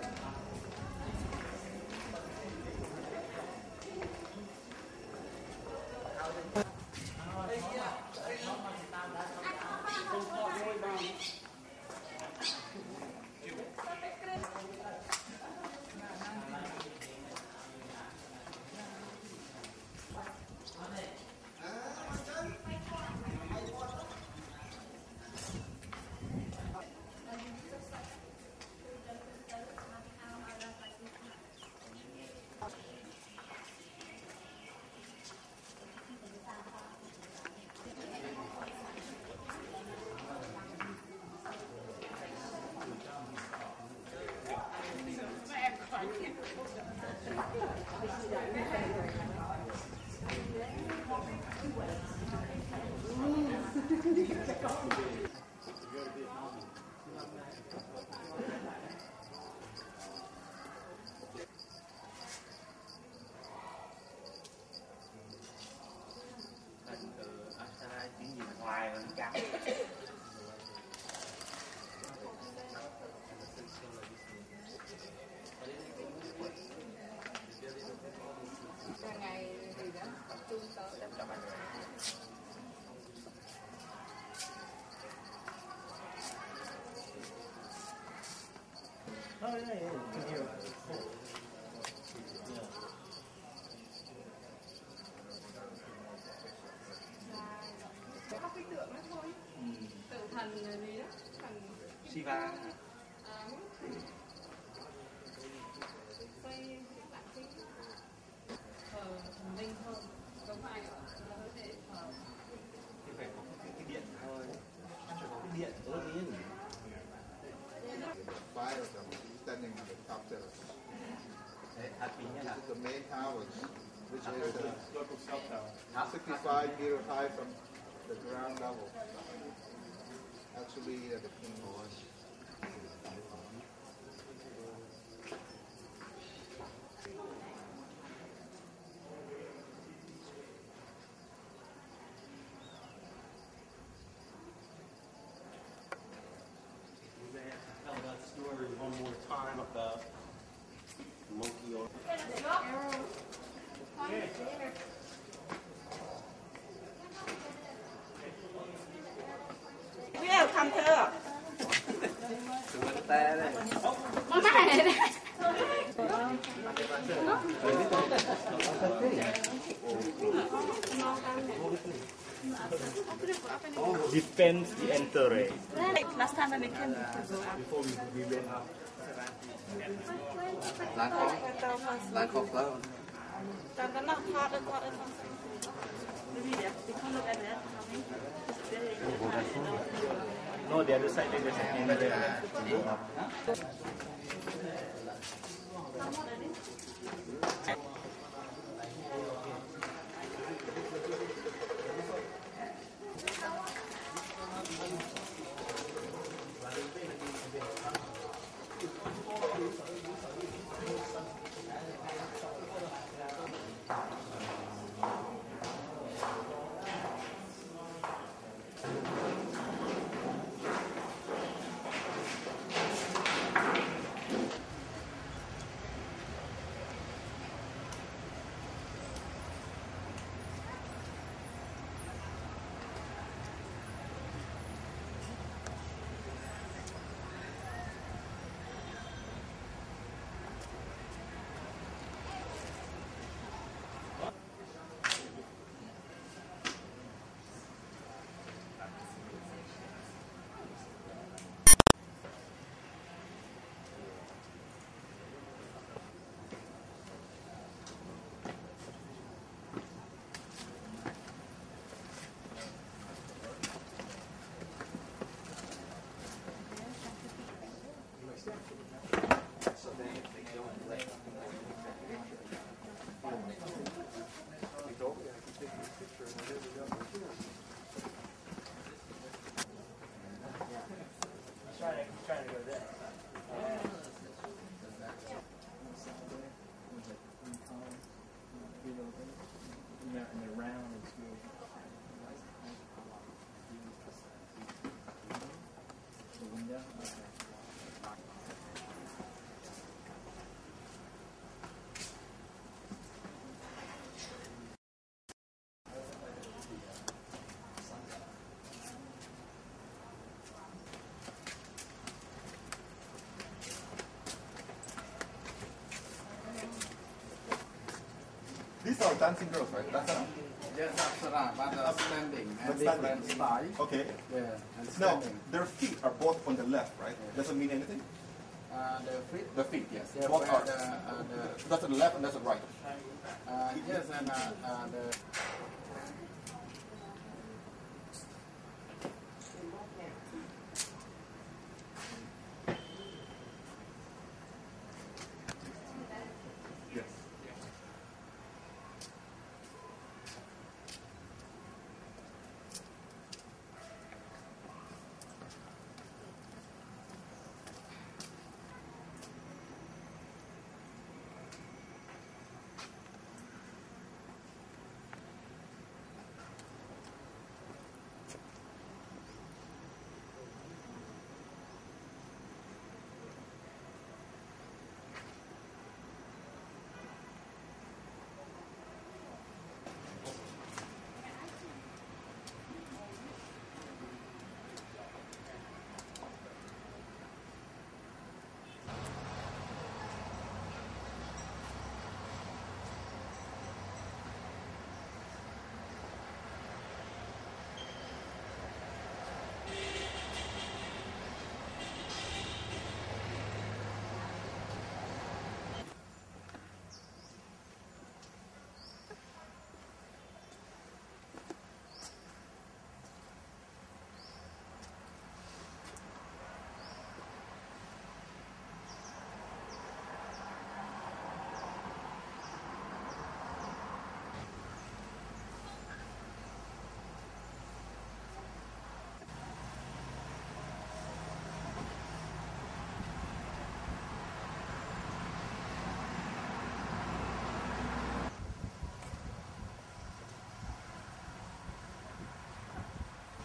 Shiva. Five of them standing on the top terrace. This is the main towers, which is uh, sixty-five meters high from the ground level. Actually, uh, the king was. time of the monkey or Will, come here. defends the entrée. Last time when we came Before we, we went up. Like of flower. No, the other side there's a camera there. Go up. Trying to go there. And the round is good. The window? Okay. These are dancing girls, right? That's enough? Yes, Apsara, but uh, standing and But different standing. style. Okay. Yeah, and Now, standing. their feet are both on the left, right? Doesn't mean anything? Uh, the feet? The feet, yes. Yeah, Both where are. the, uh, the, That's the left and that's the right. uh, yes, and uh, uh, the Yes.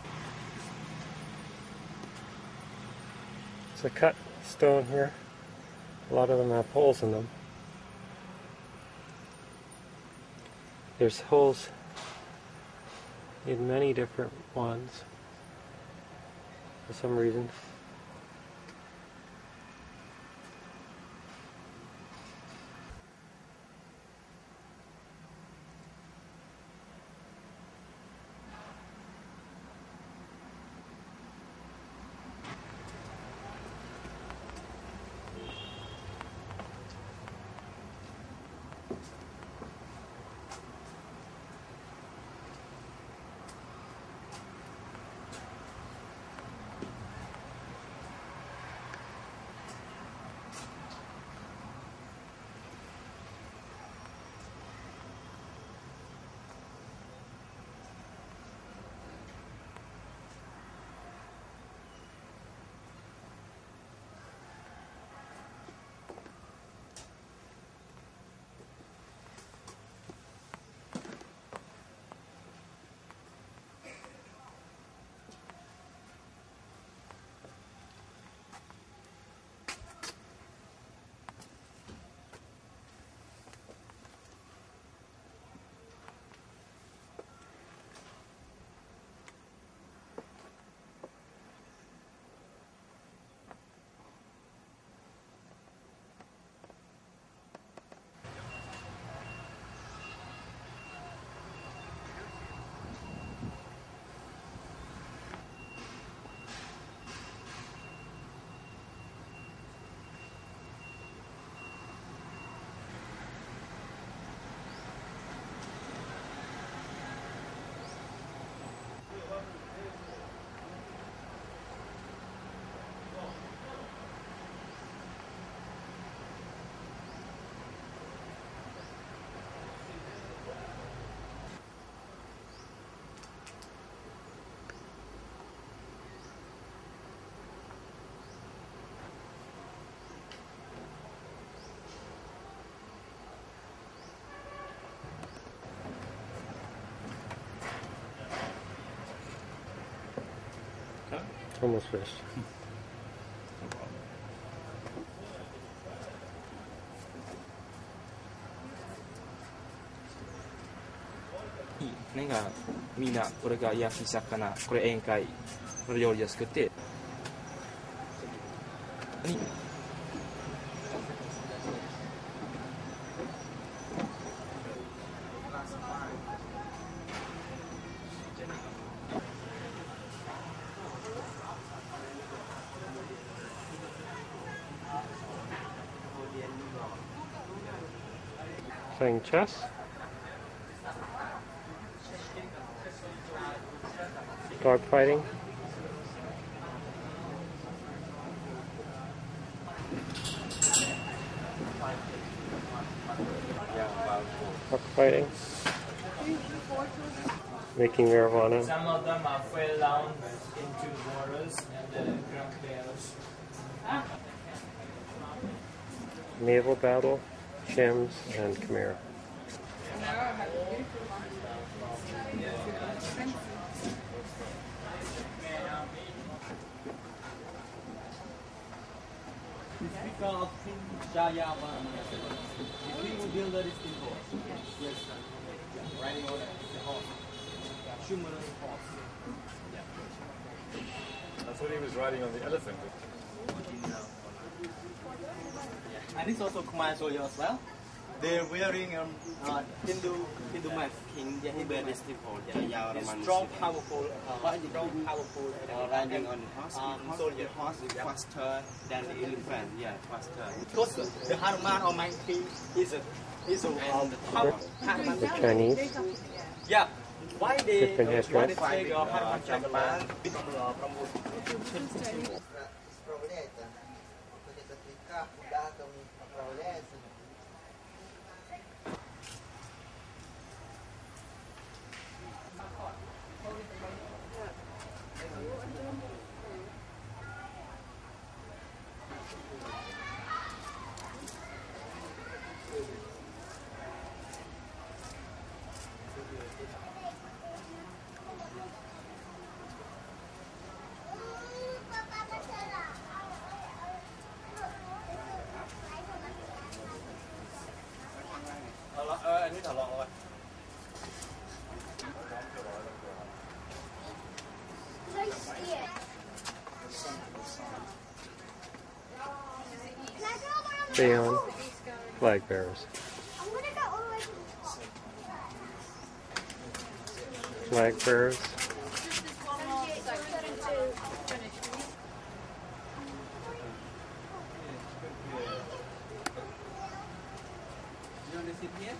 It's a cut stone here. A lot of them have holes in them. There's holes in many different ones for some reason. Almost finished. Iniがみんなこれが焼き魚、これ宴会の料理を作って。 Playing chess. Dog fighting. Dog fighting. Making marijuana. Some of them are fell down into waters and then drunk bears. Naval battle, Shims, and Khmer. Because King Jayavarman, the king who built the distant horse. Yes, sir. Yeah, riding on the horse. Shumara's horse. Yeah. I thought he was riding on the elephant. And it's also Khmer soldier as well. They're wearing um, uh, Hindu Hindu mask. King Jayavarman is strong, powerful, uh, strong, powerful, uh, riding on horse. Um, soldier horse is faster than the elephant. Yeah, faster. Because the Hanuman on my king is a is a um, power. The Chinese. Yeah. Why they Different head why they dress. take uh, Hanuman Japan? Leon, flag bearers. Flag bearers. You want to sit here?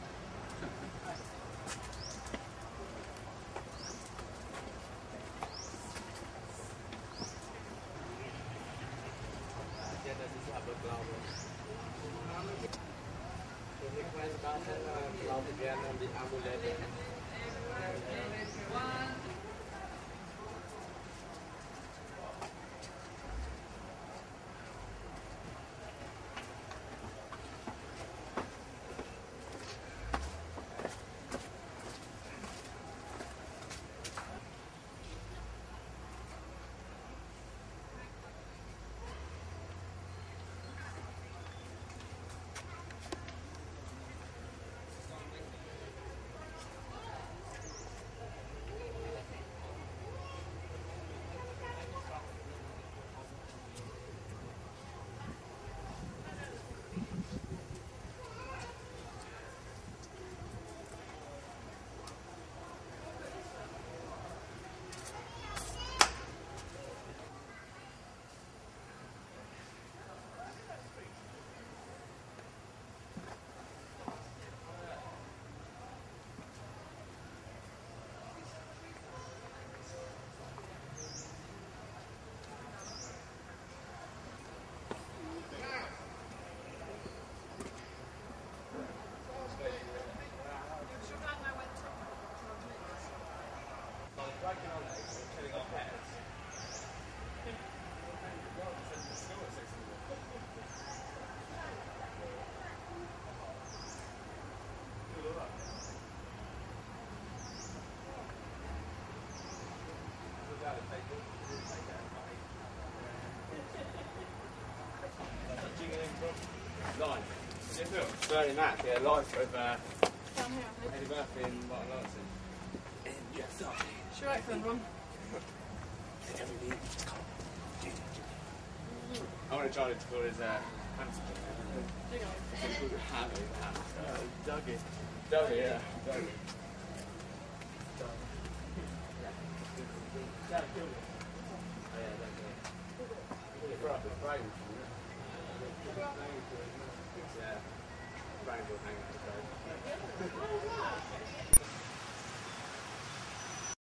Live. Yeah, Phil. Bernie Mac, yeah, live with uh, Eddie Murphy and Martin Lawson. And Jeff Donnelly. Should I film one? I want to try to call his uh, hamster. Hammy, hamster. Dougie. Dougie, yeah. Dougie. Yeah.